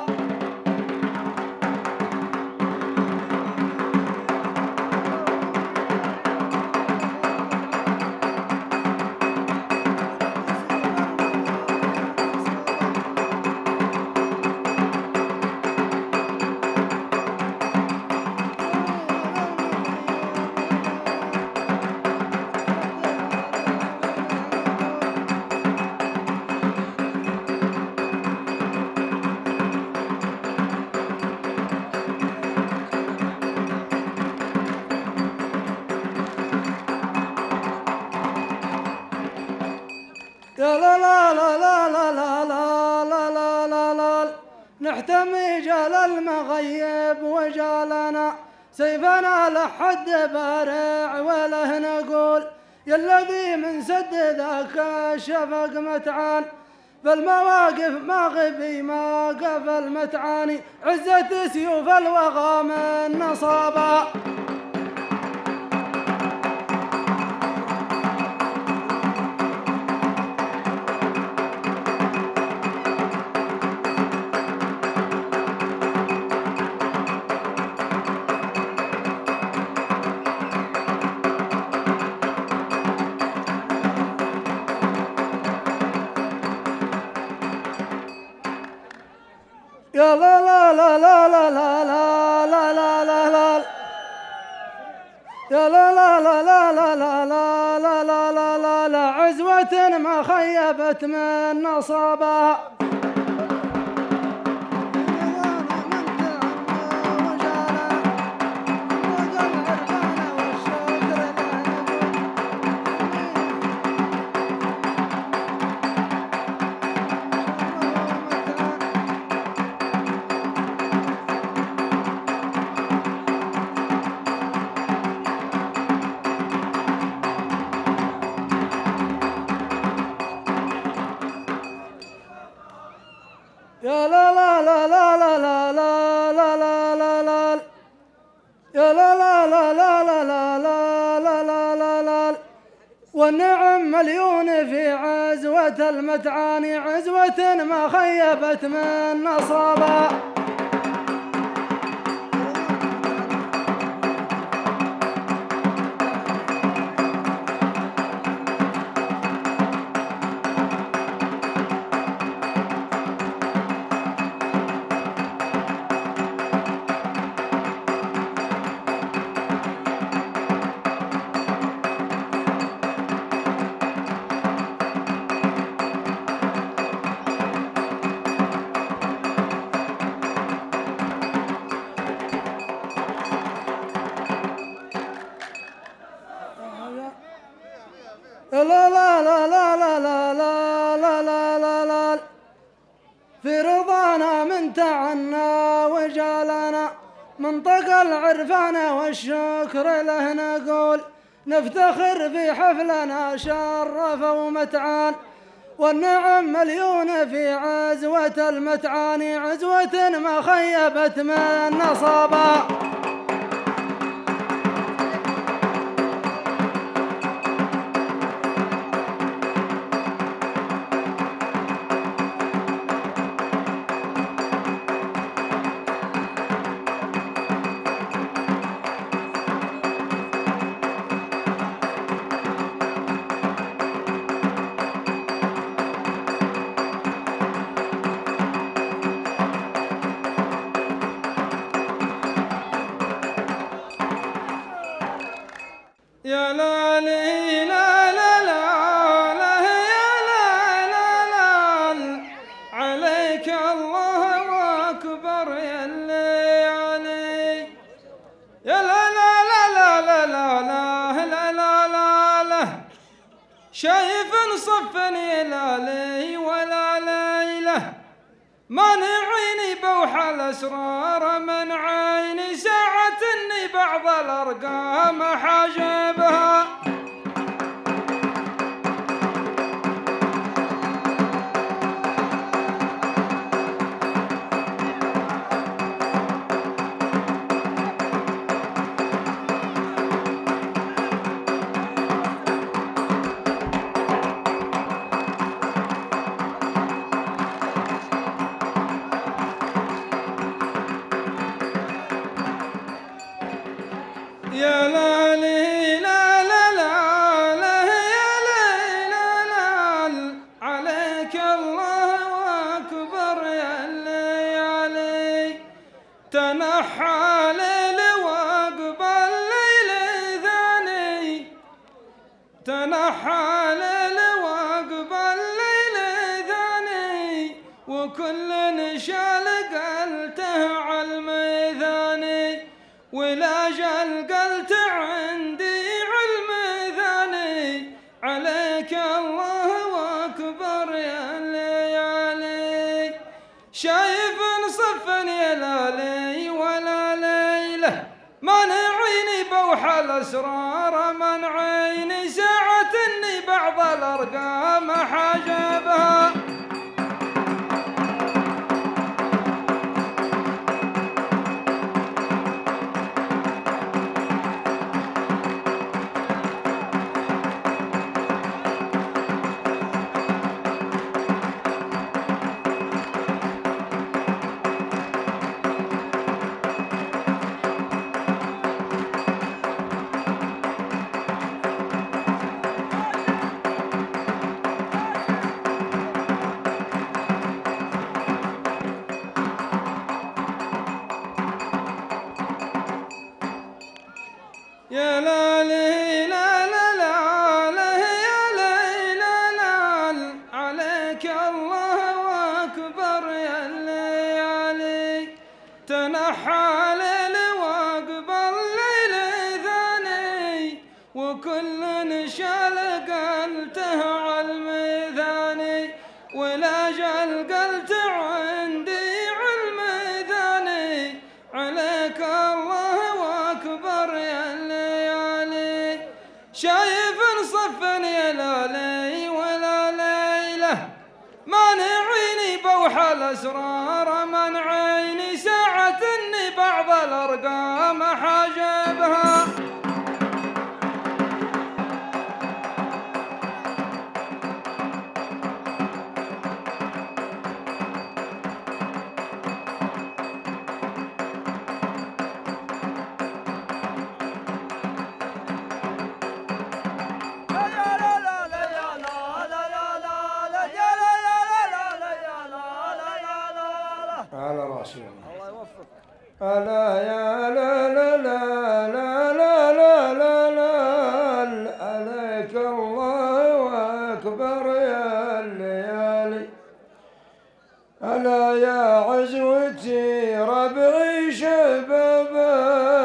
يا لا لا لا لا لا لا لا لا لا لا لا نحتمي جال المغيب وجالنا سيفنا لحد بارع وله نقول يا الذي من سد ذاك الشفق متعان فالمواقف ما غبي ما قفل متعاني عزة سيوف الوغى من نصابا. يا لا لا لا لا لا لا لا لا لا لا لا يا لا لا لا لا لا لا لا لا لا لا لا عزوة ما خيبت من نصابها. يا لا لا لا لا لا لا لا لا لا لا يا لا لا لا لا لا لا لا لا لا لا لا والنعم مليون في عزوة المتعاني، عزوة ما خيبت من نصابها. لا لا لا لا لا لا لا لا لا لا لا في رضانا من تعنا وجالنا منطق العرفان والشكر له نقول، نفتخر في حفلنا شرف ومتعان، والنعم مليون في عزوة المتعاني، عزوة ما خيبت من نصابها.
يا لا لا لا لا لا يا لا لا لا عليك الله أكبر يا الليالي، يا لا لا لا لا لا لا لا لا لا لا شايف صفني لا لي ولا ليلة، مانعيني بوح الأسرار من عيني، ساعتني بعض الأرقام حاجبها. يا لا لا لا لا لا يا لا لا عليك الله أكبر يا الليالي، تنحى ليل وقبل ليل ثاني، تنحى ليل وقبل ليل ثاني، وكل شال قلته على الميثاني، ولا جل قلت عندي علم ثاني، عليك الله أكبر يا الليالي، شايف صفني لا لي ولا ليلة، مانعيني بوح الأسرار من عيني، ساعتني بعض الأرقام حاجبها. الأسرار من عيني ساعة إني بعض الأرقام حاجبها. على راسي الله يوفق. ألا يا لا لا لا لا لا لا لا لا عليك الله أكبر يا الليالي. ألا يا عزوتي ربعي شبابا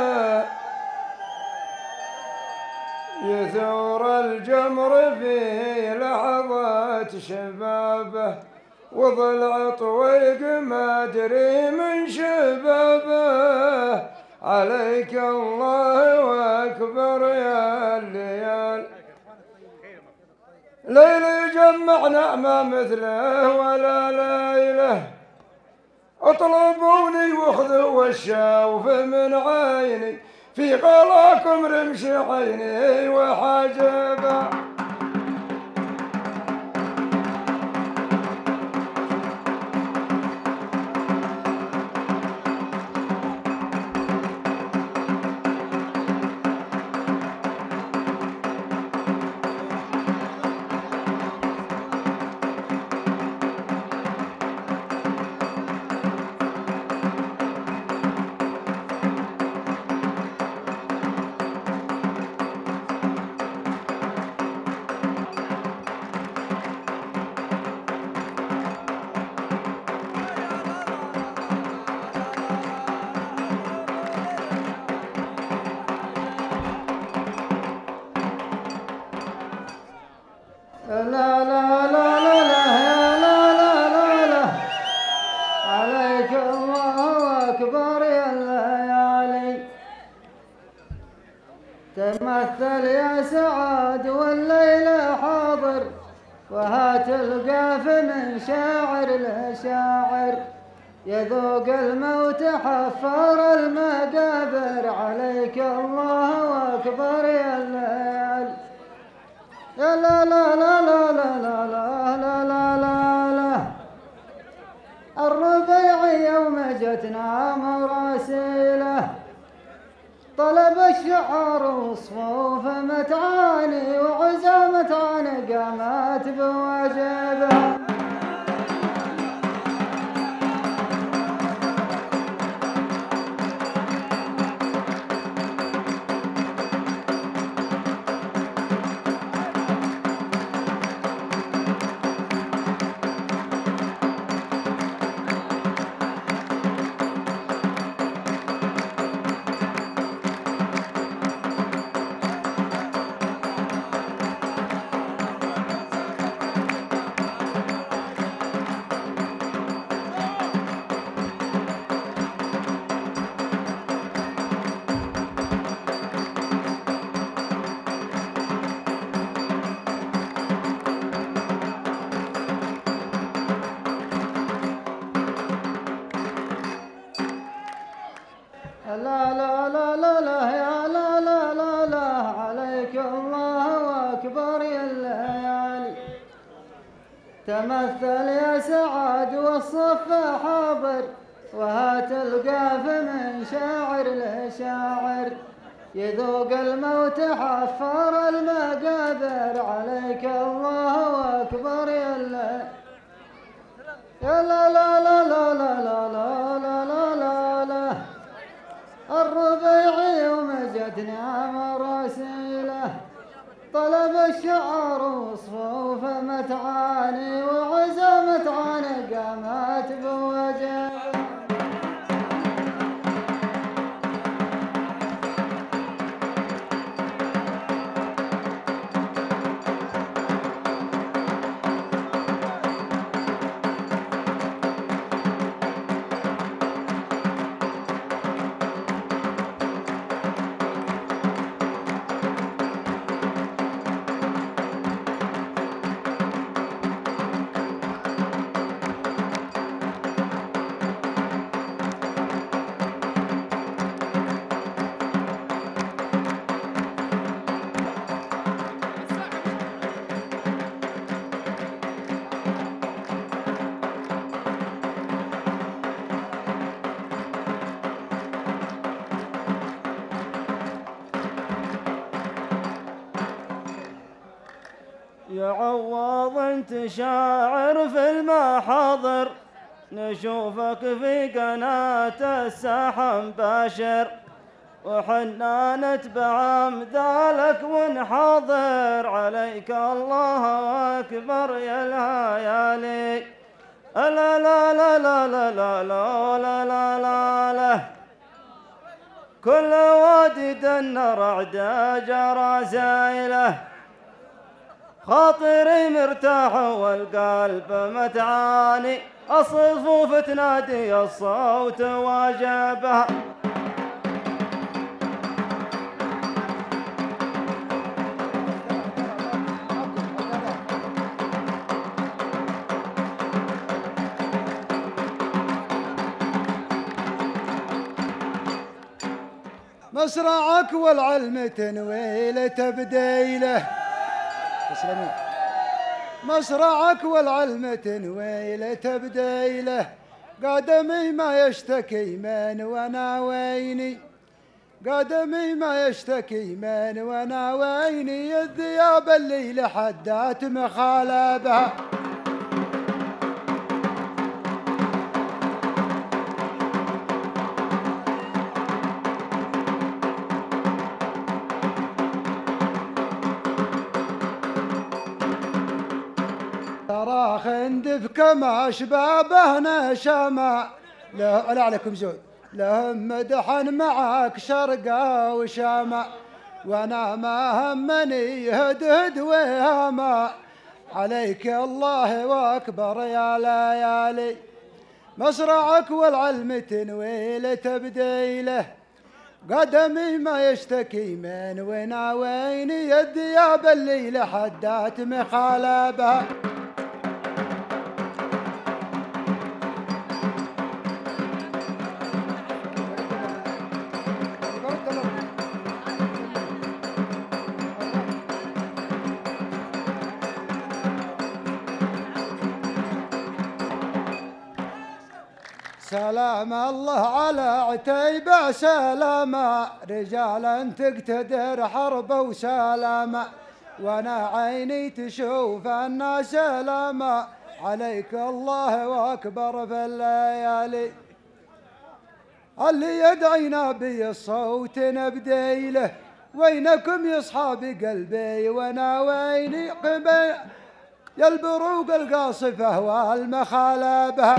يثور الجمر في لحظات شبابه وضلع طويق ما أدري من شبابه. عليك الله أكبر يا الليال. ليل جمعنا ما مثله ولا ليله اطلبوني واخذوا الشوف من عيني في غلاكم رمش عيني وحاجبه.
لا لا لا لا لا يا لا لا لا لا عليك الله أكبر يا الليالي. تمثل يا سعاد والليل حاضر وهات القاف من شاعر لشاعر يذوق الموت حفر المقابر. عليك الله أكبر يا الليالي. يا لا لا لا لا لا لا لا لا لا لا لا الربيع يوم جتنا مراسيله طلب الشعر وصفوف متعاني وعزامة عن قامت بواجبها. لا لا لا لا لا يا لا لا لا لا عليك الله أكبر يا الليالي. تمثل يا سعاد والصف حاضر وهات القاف من شاعر لشاعر يذوق الموت حفر المقابر. عليك الله أكبر يا الليالي. يا لا لا لا لا لا لا لا لا لا لا لا الربيع يوم جتنا مراسيله طلب الشعر وصفوف متعاني وعزمت عن قامت بوجه.
يا عوض انت شاعر في المحاضر، نشوفك في قناة الساحة مباشر، وحنا نتبع امثالك ونحاضر، عليك الله اكبر يا الهيالي. لا لا لا لا لا لا لا لا لا لا، كل وادي دنر عدا جرى زايله، خاطري مرتاح والقلب متعاني، الصفوف تنادي الصوت واجبها.
مصرعك والعلم تنويل تبديله، مصرعك والعلم تنويل تبديله، قدمي ما يشتكي من وناويني، قدمي ما يشتكي من وناويني، الذياب اللي لحدات مخالبها. ترى خندف كما اشبابه نشما، لا عليكم زود، لهم مدحن معك شرقه وشما، وانا ما همني هدهد وهما، عليك الله واكبر يا ليالي. مصرعك والعلم تنويل تبديله، قدمي ما يشتكي من وناويني، الذياب اللي لحدات مخالبها. سلام الله على عتيبة، سلامة رجالا تقتدر حرب وسلامة، وانا عيني تشوف الناس سلامة، عليك الله واكبر في الليالي. اللي يدعينا بالصوت نبديله، وينكم يا اصحاب قلبي وانا ويني، قبل يا البروق القاصفة والمخالبة.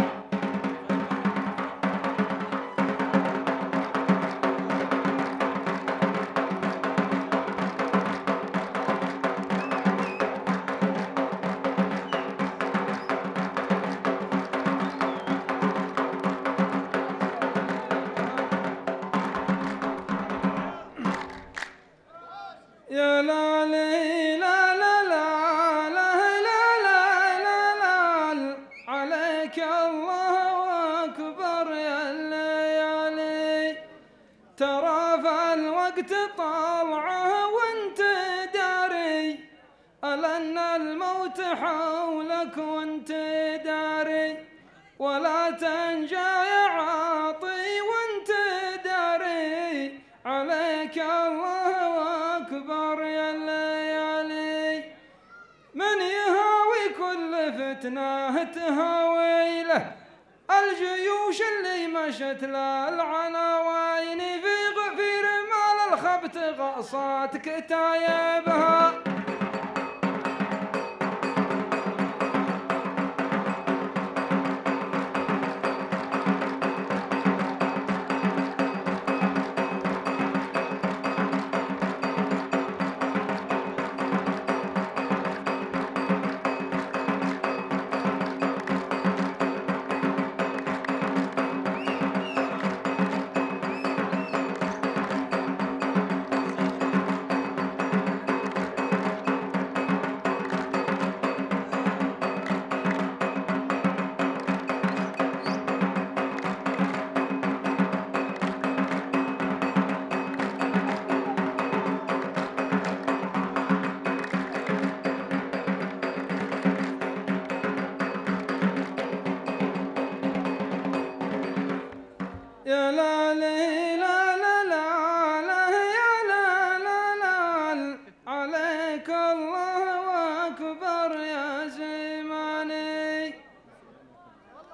يا لا لا لا لا لا لا لا لا، عليك الله أكبر يا الليالي. ترى في الوقت طالعه وانت داري، ألن الموت حولك وانت داري، ولا تنجى يا عاطي وانت داري، عليك الله أكبر يا الليالي. من يهاوي كل فتنة تهاوي له، الجيوش اللي مشت للعناوين، في رمال الخبت غصات كتايبها.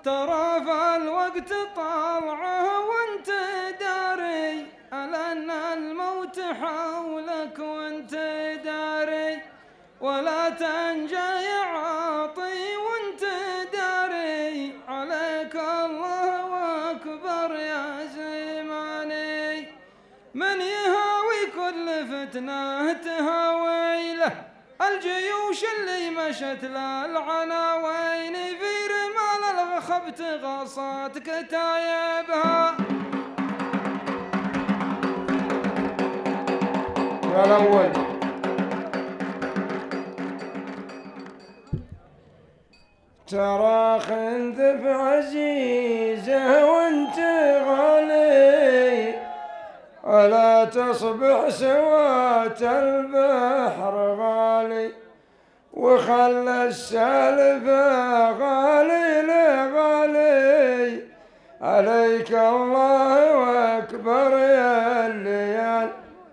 ترى في الوقت طالعه وانت داري على ان الموت حولك وانت داري، ولا تنجى يا عاطي وانت داري عليك الله اكبر يا زماني. من يهاوي كل فتنه تهاوي له الجيوش اللي مشت للعناوين، في رمال الغخبت غصت كتايبها.
يا الأول ترى خنذف عزيزه وانت غالي، ألا تصبح سوات البحر غالي، وخلى السالفة غالي لغالي عليك الله أكبر يا الليال.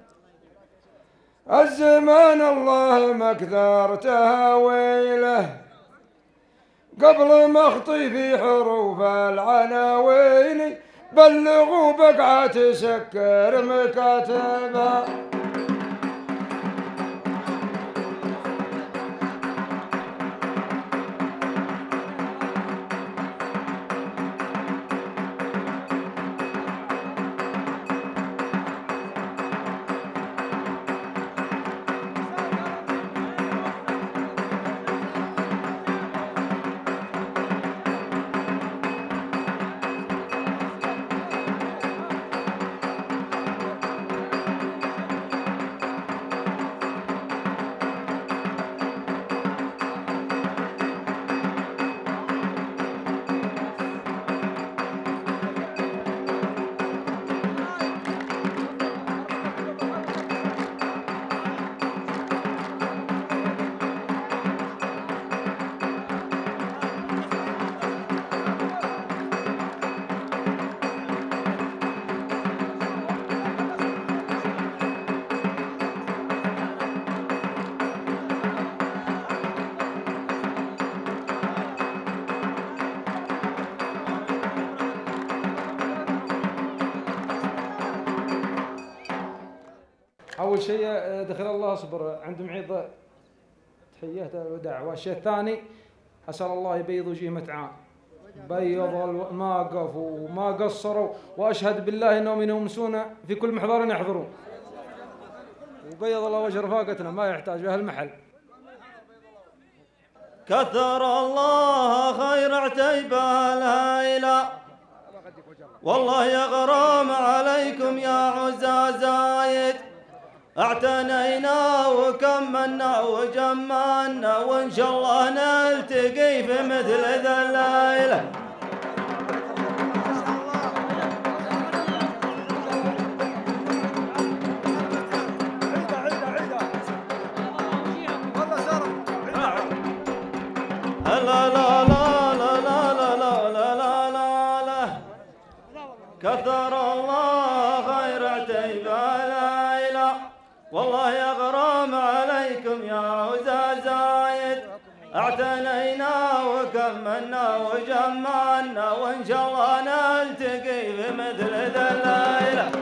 الزمان الله مكثر تهاويله قبل ما اخطي في حروف العناوين، بلغوا بقعة تسكر مكاتبها. أول شيء دخل الله أصبر عند معيض تحية ودعوة. الشيء الثاني أسأل الله يبيض وجيه متعان، بيض ما قفوا وما قصروا، وأشهد بالله أنهم ينومسون في كل محضر يحضرون، وبيض الله وجه رفاقتنا ما يحتاج أهل المحل.
كثر الله خير عتيبة الهائلة، والله يا غرام عليكم يا عزا زايد، اعتنينا وكملنا وجمعنا، وان شاء الله نلتقي في مثل ذا الليله. لا لا لا لا لا لا لا لا لا لا كثر الله خير عتيبة ليلى، والله يا غرام عليكم يا عزا زايد، اعتنينا وكملنا وجمعنا، وان شاء الله نلتقي في مثل ذا الليله.